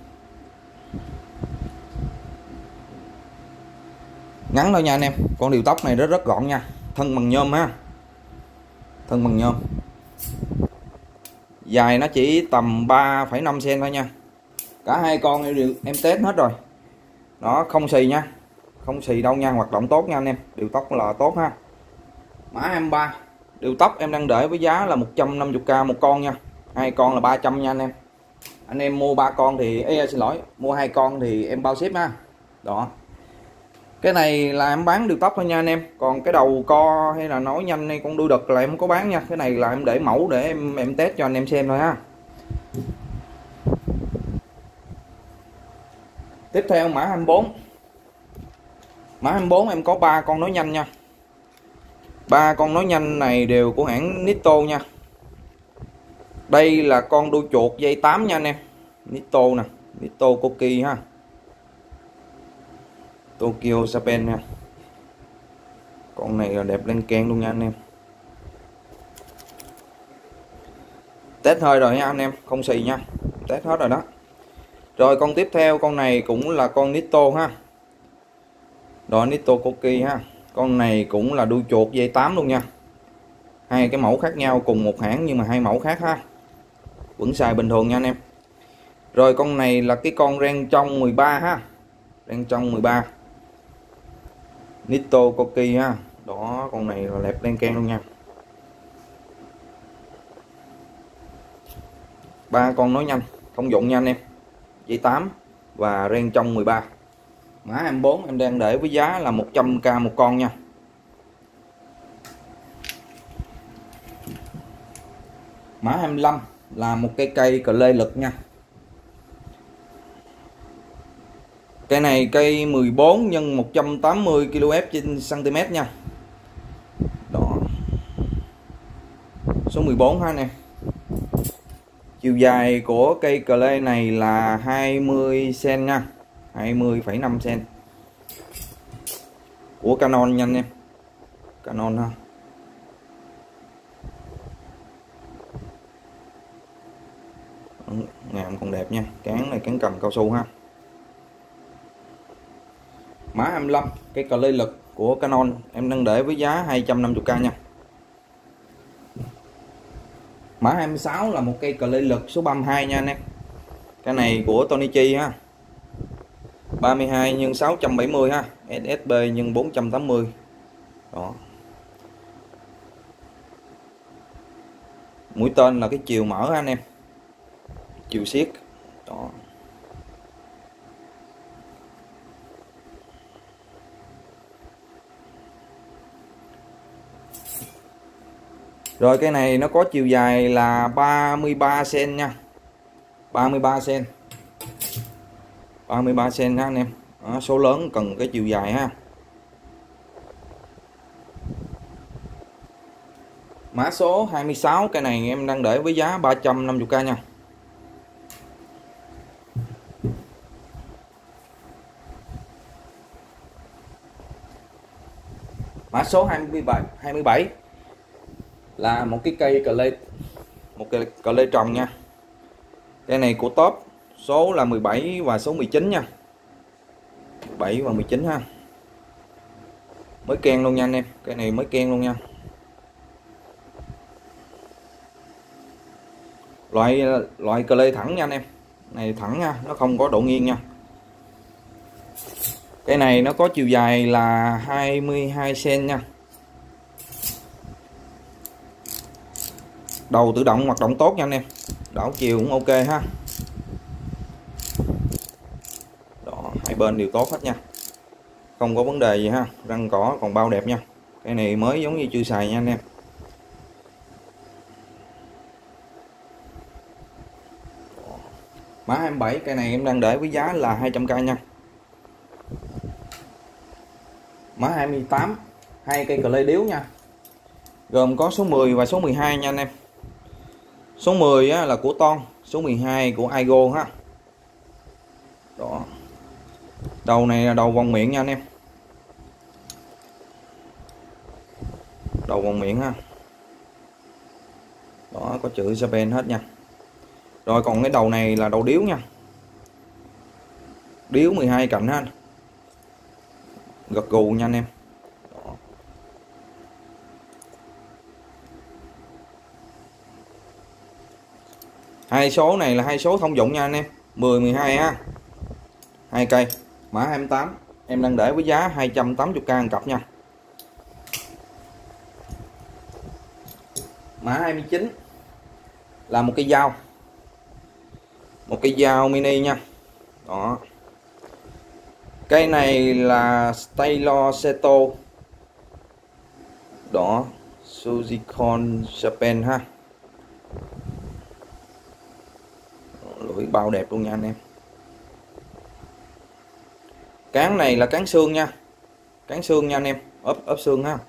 ngắn thôi nha anh em, con điều tóc này rất gọn nha, thân bằng nhôm ha, thân bằng nhôm, dài nó chỉ tầm 3,5 cm thôi nha. Cả hai con em test hết rồi. Đó, không xì nha, không xì đâu nha, hoạt động tốt nha anh em, điều tóc là tốt ha. Mã 23, điều tóc em đang để với giá là 150k một con nha, hai con là 300 nha anh em. Anh em mua 3 con thì xin lỗi, mua 2 con thì em bao ship ha. Đó, cái này là em bán điều tóc thôi nha anh em, còn cái đầu co hay là nối nhanh hay con đuôi đực là em không có bán nha. Cái này là em để mẫu để em test cho anh em xem thôi ha. Tiếp theo mã 24. Mã 24 em có 3 con nối nhanh nha. 3 con nối nhanh này đều của hãng Nitto nha. Đây là con đuôi chuột dây 8 nha anh em. Nitto nè, Nitto Koki ha. Tokyo Japan nha. Con này là đẹp lên keng luôn nha anh em. Test hơi rồi nha anh em, không xì nha. Test hết rồi đó. Rồi con tiếp theo, con này cũng là con Nitto ha. Rồi Nitto Koki ha. Con này cũng là đuôi chuột dây 8 luôn nha. Hai cái mẫu khác nhau, cùng một hãng nhưng mà hai mẫu khác ha. Vẫn xài bình thường nha anh em. Rồi con này là cái con ren trong 13 ha. Ren trong 13. Nitto Koki ha. Đó, con này là đẹp đen keng luôn nha. 3 con nối nhanh thông dụng nha anh em. Dây 8 và ren trong 13. Mã 24 em đang để với giá là 100k một con nha. Mã 25 là một cây cờ lê lực nha. Cây này cây 14 x 180 kW/cm nha. Đó. Số 14 ha anh em. Chiều dài của cây cờ lê này là 20 cm nha. 20,5 cm. Của Canon nha anh em. Canon ha. Ngàm còn đẹp nha. Cán này cán cầm cao su ha. Mã 25 cây cờ lê lực của Canon em đang để với giá 250k nha. Mã 26 là một cây cờ lê lực số 32 nha anh em. Cái này của Tonichi ha. 32 x 670 ha, SSB x 480. Đó. Mũi tên là cái chiều mở ha anh em. Chiều siết. Đó. Rồi cái này nó có chiều dài là 33 cm nha. 33 cm. 33 cm ha anh em. Đó, số lớn cần cái chiều dài ha. Mã số 26 cái này em đang để với giá 350k nha. Mã số 27 là một cái cây cờ lê, một cây cờ lê trồng nha. Cái này của top số là 17 và số 19 nha. 17 và 19 ha. Mới ken luôn nha anh em. Cái này mới ken luôn nha. Loại cờ lê thẳng nha anh em. Này thẳng nha, nó không có độ nghiêng nha. Cái này nó có chiều dài là 22 cm nha. Đầu tự động hoạt động tốt nha anh em. Đảo chiều cũng ok ha. Đó, hai bên đều tốt hết nha. Không có vấn đề gì ha. Răng cỏ còn bao đẹp nha. Cái này mới giống như chưa xài nha anh em. Mã 27 cái này em đang để với giá là 200k nha. Mã 28 hai cây cờ lê điếu nha. Gồm có số 10 và số 12 nha anh em. Số 10 á, là của Ton, số 12 của Aigo ha. Đó. Đầu này là đầu vòng miệng nha anh em. Đầu vòng miệng ha. Đó, có chữ Japan hết nha. Rồi còn cái đầu này là đầu điếu nha. Điếu 12 cạnh ha. Gật gù nha anh em. Đó. Hai số này là hai số thông dụng nha anh em. 10 12 ha. Hai cây. Mã 28 em đang để với giá 280k một cặp nha. Mã 29 là một cây dao. Một cây dao mini nha. Đó. Cây này là Taylor Seto. Đó, Suzicon Japan ha. Lưỡi bao đẹp luôn nha anh em. Cán này là cán xương nha. cán xương nha anh em, ốp xương ha,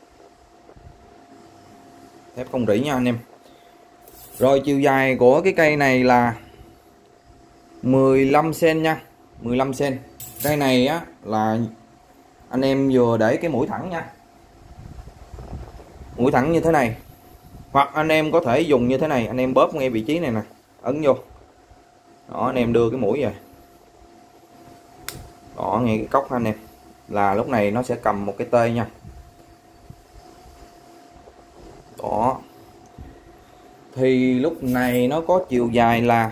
thép không rỉ nha anh em. Rồi chiều dài của cái cây này là 15 cm nha, 15 cm. Cây này á là anh em vừa để cái mũi thẳng nha, mũi thẳng như thế này, hoặc anh em có thể dùng như thế này, anh em bóp ngay vị trí này nè, ấn vô đó, anh em đưa cái mũi về đó ngay cái cốc anh em, là lúc này nó sẽ cầm một cái tê nha. Đó thì lúc này nó có chiều dài là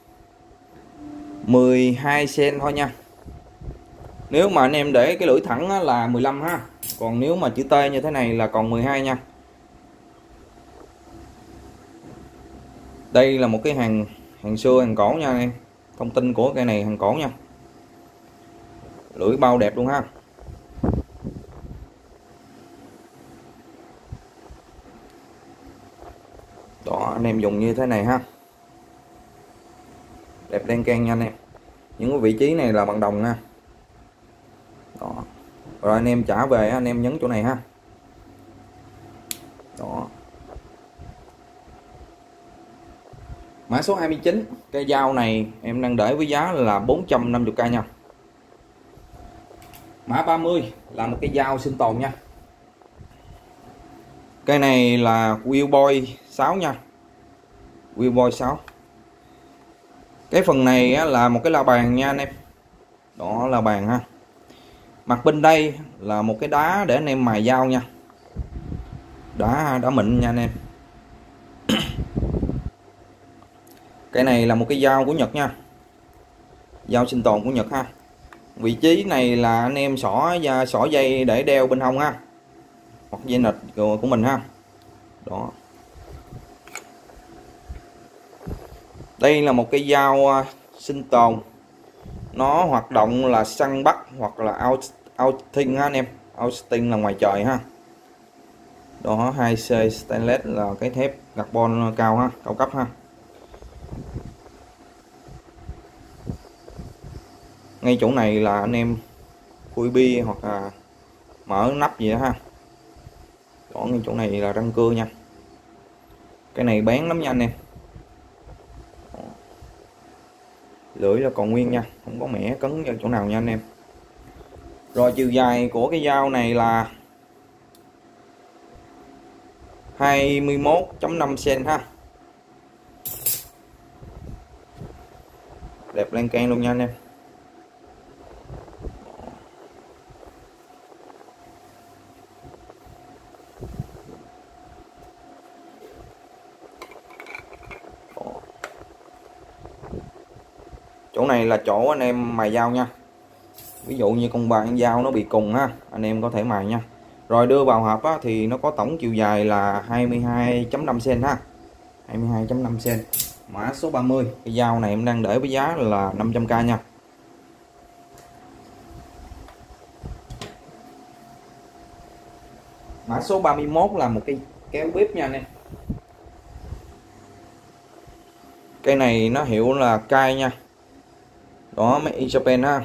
12 cm thôi nha. Nếu mà anh em để cái lưỡi thẳng là 15 ha, còn nếu mà chữ T như thế này là còn 12 nha. Đây là một cái hàng xưa hàng cổ nha anh em, thông tin của cây này hàng cổ nha, lưỡi bao đẹp luôn ha. Đó anh em dùng như thế này ha, đẹp đen can nha anh em. Những cái vị trí này là bằng đồng nha. Đó rồi anh em trả về anh em nhấn chỗ này ha. Đó mã số 29, cây dao này em đang để với giá là 450k nha. Mã 30 là một cây dao sinh tồn nha. Cây này là Wheelboy 6 nha, Wheelboy 6. Cái phần này á, là một cái la bàn nha anh em. Đó là bàn ha. Mặt bên đây là một cái đá để anh em mài dao nha, đá mịn nha anh em. Cái này là một cái dao của Nhật nha, dao sinh tồn của Nhật ha. Vị trí này là anh em xỏ dây để đeo bên hông ha, hoặc dây nịt của mình ha. Đó đây là một cái dao sinh tồn, nó hoạt động là săn bắt hoặc là outing ha anh em. Outing là ngoài trời ha. Đó 2C stainless là cái thép carbon cao ha, cao cấp ha. Ngay chỗ này là anh em khui bia hoặc là mở nắp gì đó ha. Đó ngay chỗ này là răng cưa nha. Cái này bén lắm nha anh em. Lưỡi là còn nguyên nha, không có mẻ cấn vào chỗ nào nha anh em. Rồi chiều dài của cái dao này là 21.5 cm ha. Đẹp lan can luôn nha anh em. Chỗ này là chỗ anh em mài dao nha. Ví dụ như con bàn dao nó bị cùn ha, anh em có thể mài nha. Rồi đưa vào hộp á, thì nó có tổng chiều dài là 22.5 cm ha, 22.5 cm. Mã số 30, cái dao này em đang để với giá là 500k nha. Mã số 31 là một cái kéo bếp nha anh em. Cây này nó hiệu là Kai nha. Đó made in Japan ha.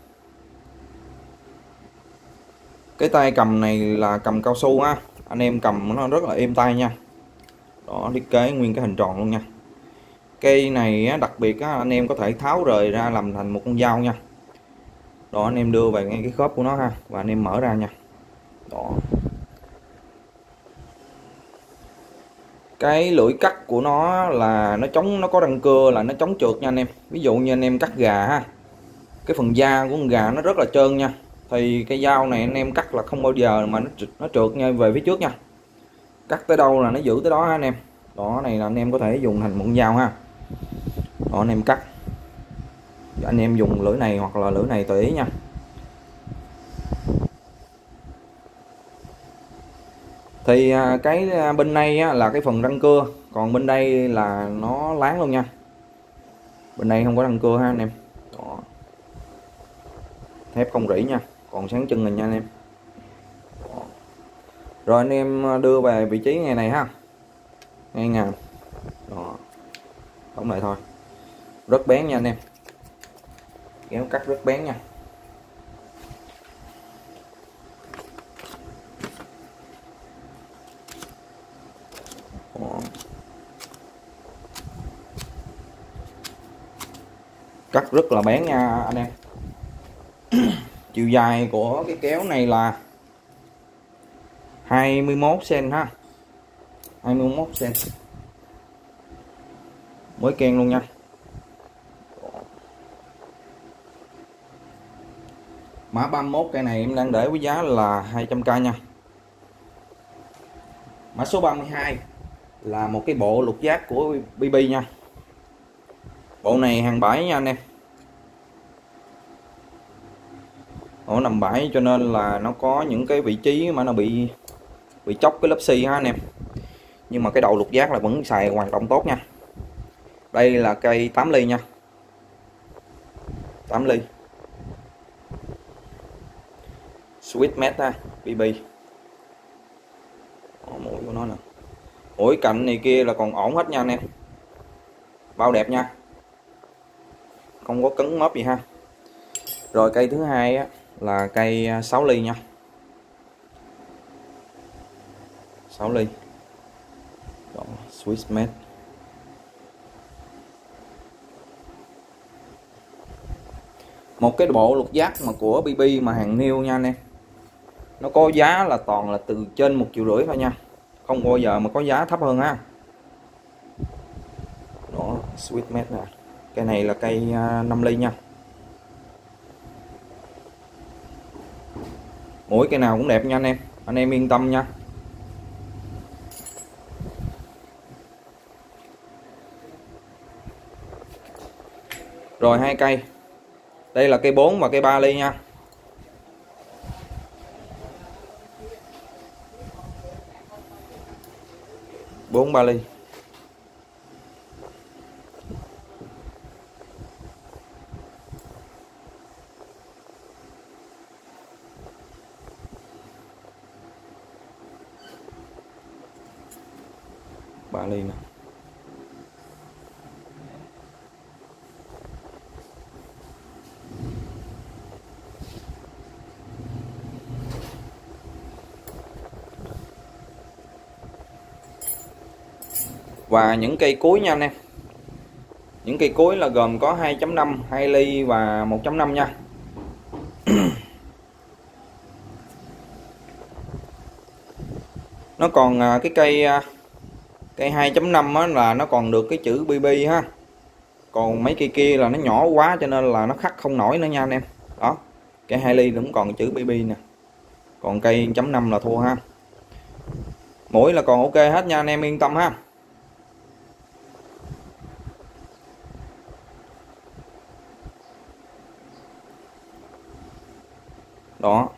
Cái tay cầm này là cầm cao su ha, anh em cầm nó rất là êm tay nha. Đó thiết kế nguyên cái hình tròn luôn nha. Cây này đặc biệt anh em có thể tháo rời ra làm thành một con dao nha. Đó anh em đưa về ngay cái khớp của nó ha, và anh em mở ra nha. Đó cái lưỡi cắt của nó là nó chống, nó có răng cưa là nó chống trượt nha anh em. Ví dụ như anh em cắt gà ha, cái phần da của con gà nó rất là trơn nha, thì cái dao này anh em cắt là không bao giờ mà nó trượt nha về phía trước nha. Cắt tới đâu là nó giữ tới đó ha anh em. Đó này là anh em có thể dùng thành một con dao ha. Đó anh em cắt, anh em dùng lưỡi này hoặc là lưỡi này tùy ý nha. Thì cái bên này là cái phần răng cưa, còn bên đây là nó láng luôn nha. Bên đây không có răng cưa ha anh em. Đó. Thép không rỉ nha, còn sáng chân này nha anh em. Đó. Rồi anh em đưa về vị trí ngay này ha, ngay ngàm. Đó đóng lại thôi, rất bén nha anh em, kéo cắt rất bén nha. Cắt rất là bén nha anh em. Chiều dài của cái kéo này là 21 cm ha, 21 cm, mới ken luôn nha. Mã 31 cây này em đang để với giá là 200k nha. Mã số 32 là một cái bộ lục giác của BB nha. Bộ này hàng bãi nha anh em. Nó nằm bãi cho nên là nó có những cái vị trí mà nó bị chóc cái lớp xi ha anh em. Nhưng mà cái đầu lục giác là vẫn xài hoàn toàn tốt nha. Đây là cây 8 ly nha. 8 ly. Sweet Met ha, BB. Mũi của nó nè. Mũi cạnh này kia là còn ổn hết nha anh em. Bao đẹp nha. Không có cứng móp gì ha. Rồi cây thứ hai á là cây 6 ly nha. 6 ly. Đó, Sweet Met. Một cái bộ lục giác mà của BB mà hàng new nha anh em. Nó có giá là toàn là từ trên 1,5 triệu thôi nha. Không bao giờ mà có giá thấp hơn ha. Đó, Sweet Met nè. Cây này là cây 5 ly nha. Mỗi cây nào cũng đẹp nha anh em yên tâm nha. Rồi hai cây. Đây là cây 4 và cây 3 ly nha. Bốn 3 ly. Ba ly nè. Và những cây cuối nha anh em. Những cây cuối là gồm có 2.5, 2 ly và 1.5 nha. Nó còn cái cây 2.5 á là nó còn được cái chữ BB ha. Còn mấy cây kia là nó nhỏ quá cho nên là nó khắc không nổi nữa nha anh em. Đó. Cây 2 ly cũng còn chữ BB nè. Còn cây 1.5 là thua ha. Mũi là còn ok hết nha anh em yên tâm ha. Đó.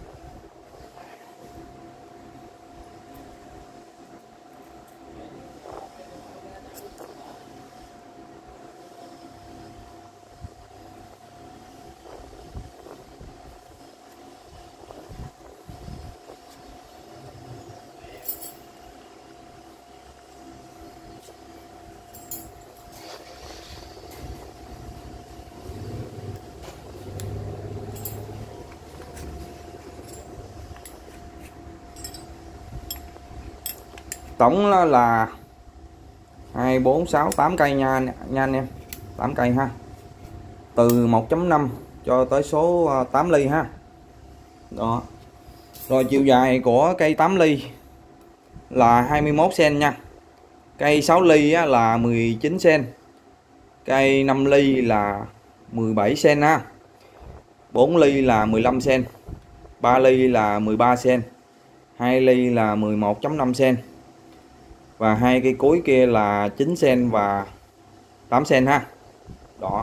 Tổng là 2, 4, 6, 8 cây nha anh em. 8 cây ha. Từ 1.5 cho tới số 8 ly ha. Đó. Rồi chiều dài của cây 8 ly là 21 cm nha. Cây 6 ly là 19 cm. Cây 5 ly là 17 cm ha. 4 ly là 15 cm. 3 ly là 13 cm. 2 ly là 11.5 cm. Và hai cây cuối kia là 9 cm và 8 cm ha. Đó.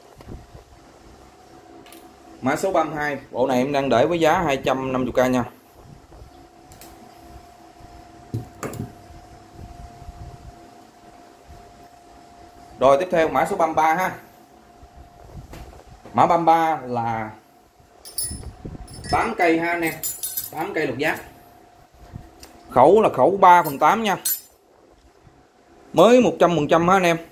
Mã số 32, bộ này em đang để với giá 250k nha. Rồi tiếp theo mã số 33 ha. Mã 33 là 8 cây ha anh em. 8 cây lục giác. Khẩu là khẩu 3/8 nha. Mới 100% ha anh em.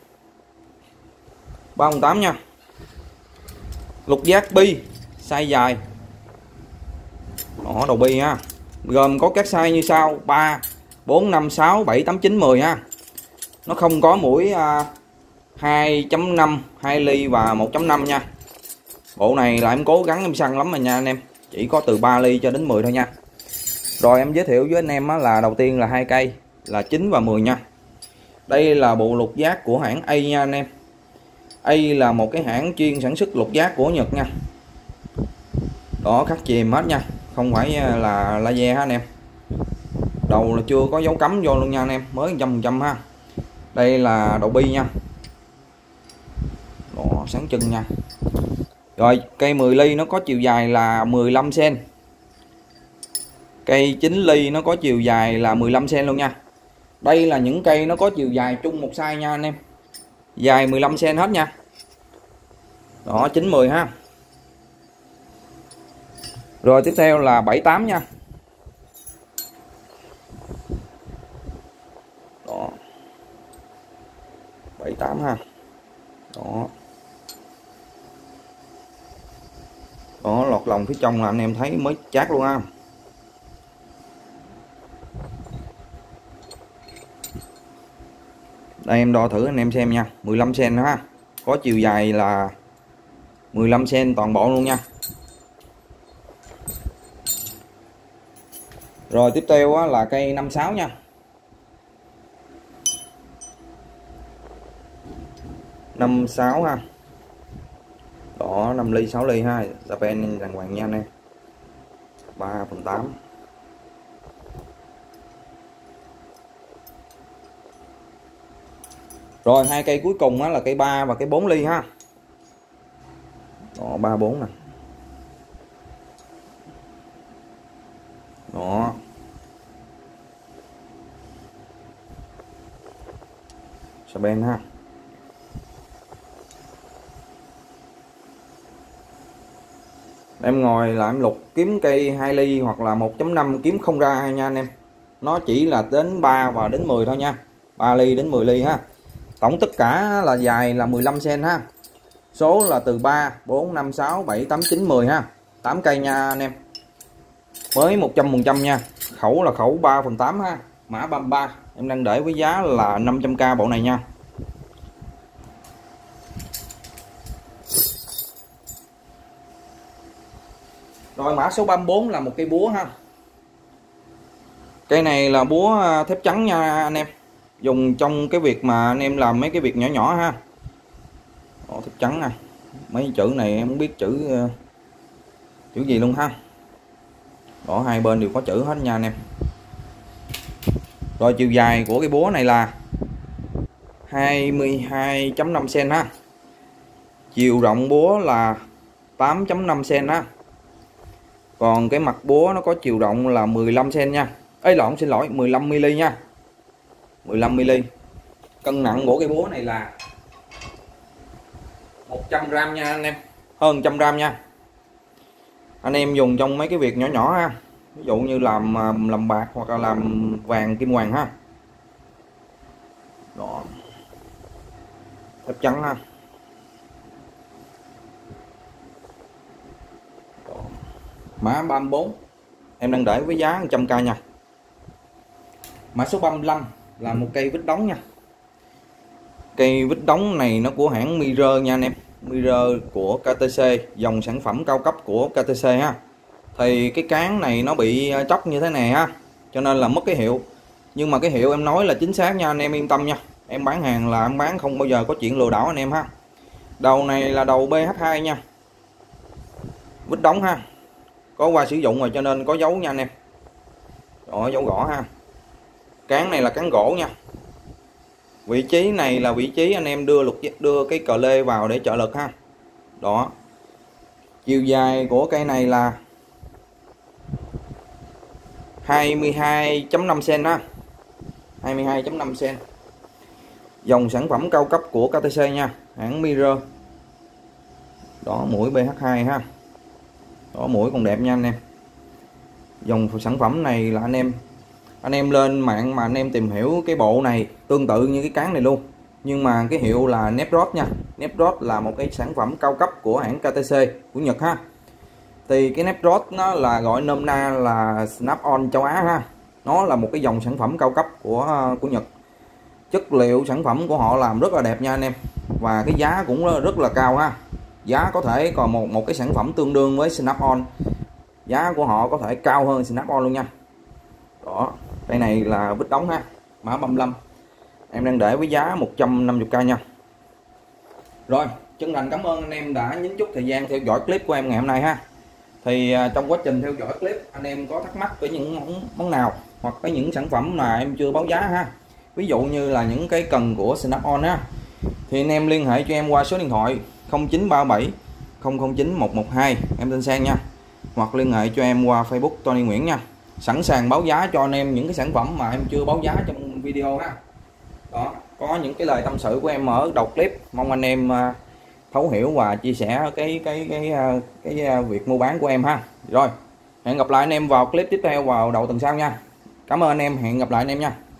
3/8 nha. Lục giác bi size dài. Đó, đầu bi ha. Gồm có các size như sau: 3, 4, 5, 6, 7, 8, 9, 10 ha. Nó không có mũi 2.5, 2 ly và 1.5 nha. Bộ này là em cố gắng em săn lắm rồi nha anh em, chỉ có từ 3 ly cho đến 10 thôi nha. Rồi em giới thiệu với anh em là đầu tiên là 2 cây là 9 và 10 nha. Đây là bộ lục giác của hãng A nha anh em. A là một cái hãng chuyên sản xuất lục giác của Nhật nha. Đó, khắc chìm hết nha, không phải là laser ha anh em. Đầu là chưa có dấu cắm vô luôn nha anh em, mới 100% ha. Đây là đầu bi nha. Đó, sáng chân nha. Rồi cây 10 ly nó có chiều dài là 15 cm. Cây 9 ly nó có chiều dài là 15 cm luôn nha. Đây là những cây nó có chiều dài chung một size nha anh em. Dài 15 cm hết nha. Đó, 9 10 ha. Rồi tiếp theo là 7 8 nha. Đó. 7 8 ha. Đó. Đó, lọt lòng phía trong là anh em thấy mới chát luôn ha. Đây em đo thử anh em xem nha, 15 cm ha. Có chiều dài là 15 cm toàn bộ luôn nha. Rồi tiếp theo là cây 56 nha. 56 ha. Đó, 5 ly 6 ly ha, Japan đàng hoàng nha anh em. 3/8. Rồi 2 cây cuối cùng là cây 3 và cây 4 ly ha. Đó, 3 4 nè. Đó. Japan ha. Em ngồi là em lục kiếm cây 2 ly hoặc là 1.5 kiếm không ra nha anh em. Nó chỉ là đến 3 và đến 10 thôi nha. 3 ly đến 10 ly ha. Tổng tất cả là dài là 15 cm ha. Số là từ 3, 4, 5, 6, 7, 8, 9, 10 ha. 8 cây nha anh em. Mới 100% nha. Khẩu là khẩu 3/8 ha. Mã 33. Em đang để với giá là 500k bộ này nha. Rồi mã số 34 là một cây búa ha. Cây này là búa thép trắng nha anh em. Dùng trong cái việc mà anh em làm mấy cái việc nhỏ nhỏ ha. Đó, thép trắng nè. Mấy chữ này em không biết chữ gì luôn ha. Đó, hai bên đều có chữ hết nha anh em. Rồi chiều dài của cái búa này là 22.5 cm ha. Chiều rộng búa là 8.5 cm ha. Còn cái mặt búa nó có chiều rộng là 15 cm nha. Ấy lộn, xin lỗi, 15 mm nha. 15 mm. Cân nặng của cái búa này là 100g nha anh em. Hơn 100g nha. Anh em dùng trong mấy cái việc nhỏ nhỏ ha. Ví dụ như làm bạc hoặc là làm vàng kim hoàng ha. Đó. Thép trắng ha. Đó. Mã 34 em đang để với giá 100k nha. Mã số 35 là một cây vít đóng nha. Cây vít đóng này nó của hãng Mirror nha anh em. Mirror của KTC, dòng sản phẩm cao cấp của KTC ha. Thì cái cán này nó bị chóc như thế này ha, cho nên là mất cái hiệu. Nhưng mà cái hiệu em nói là chính xác nha anh em, yên tâm nha. Em bán hàng là em bán không bao giờ có chuyện lừa đảo anh em ha. Đầu này là đầu BH2 nha. Vít đóng ha. Có qua sử dụng rồi cho nên có dấu nha anh em. Đó, dấu gõ ha. Cán này là cán gỗ nha. Vị trí này là vị trí anh em đưa cái cờ lê vào để trợ lực ha. Đó. Chiều dài của cây này là 22.5 cm ha. 22.5 cm. Dòng sản phẩm cao cấp của KTC nha, hãng Mirror. Đó, mũi BH2 ha. Đó, mũi còn đẹp nha anh em. Dòng sản phẩm này là anh em lên mạng mà anh em tìm hiểu cái bộ này tương tự như cái cán này luôn, nhưng mà cái hiệu là Neprod nha. Neprod là một cái sản phẩm cao cấp của hãng KTC của Nhật ha. Thì cái Neprod nó là gọi nôm na là Snap-on châu Á ha. Nó là một cái dòng sản phẩm cao cấp của Nhật. Chất liệu sản phẩm của họ làm rất là đẹp nha anh em. và cái giá cũng rất là cao ha. Giá có thể còn một cái sản phẩm tương đương với Snap-on, giá của họ có thể cao hơn Snap-on luôn nha. Đó, đây này là vít đóng ha, mã 35, em đang để với giá 150k nha. Rồi, chân thành cảm ơn anh em đã nhín chút thời gian theo dõi clip của em ngày hôm nay ha. Thì trong quá trình theo dõi clip, anh em có thắc mắc về những món nào hoặc có những sản phẩm mà em chưa báo giá ha, ví dụ như là những cái cần của Snap-on á, thì anh em liên hệ cho em qua số điện thoại 0937 009 112, em tên Sang nha, hoặc liên hệ cho em qua Facebook Tony Nguyễn nha. Sẵn sàng báo giá cho anh em những cái sản phẩm mà em chưa báo giá trong video ha. Đó, có những cái lời tâm sự của em ở đầu clip, mong anh em thấu hiểu và chia sẻ cái việc mua bán của em ha. Rồi, hẹn gặp lại anh em vào clip tiếp theo vào đầu tuần sau nha. Cảm ơn anh em, hẹn gặp lại anh em nha.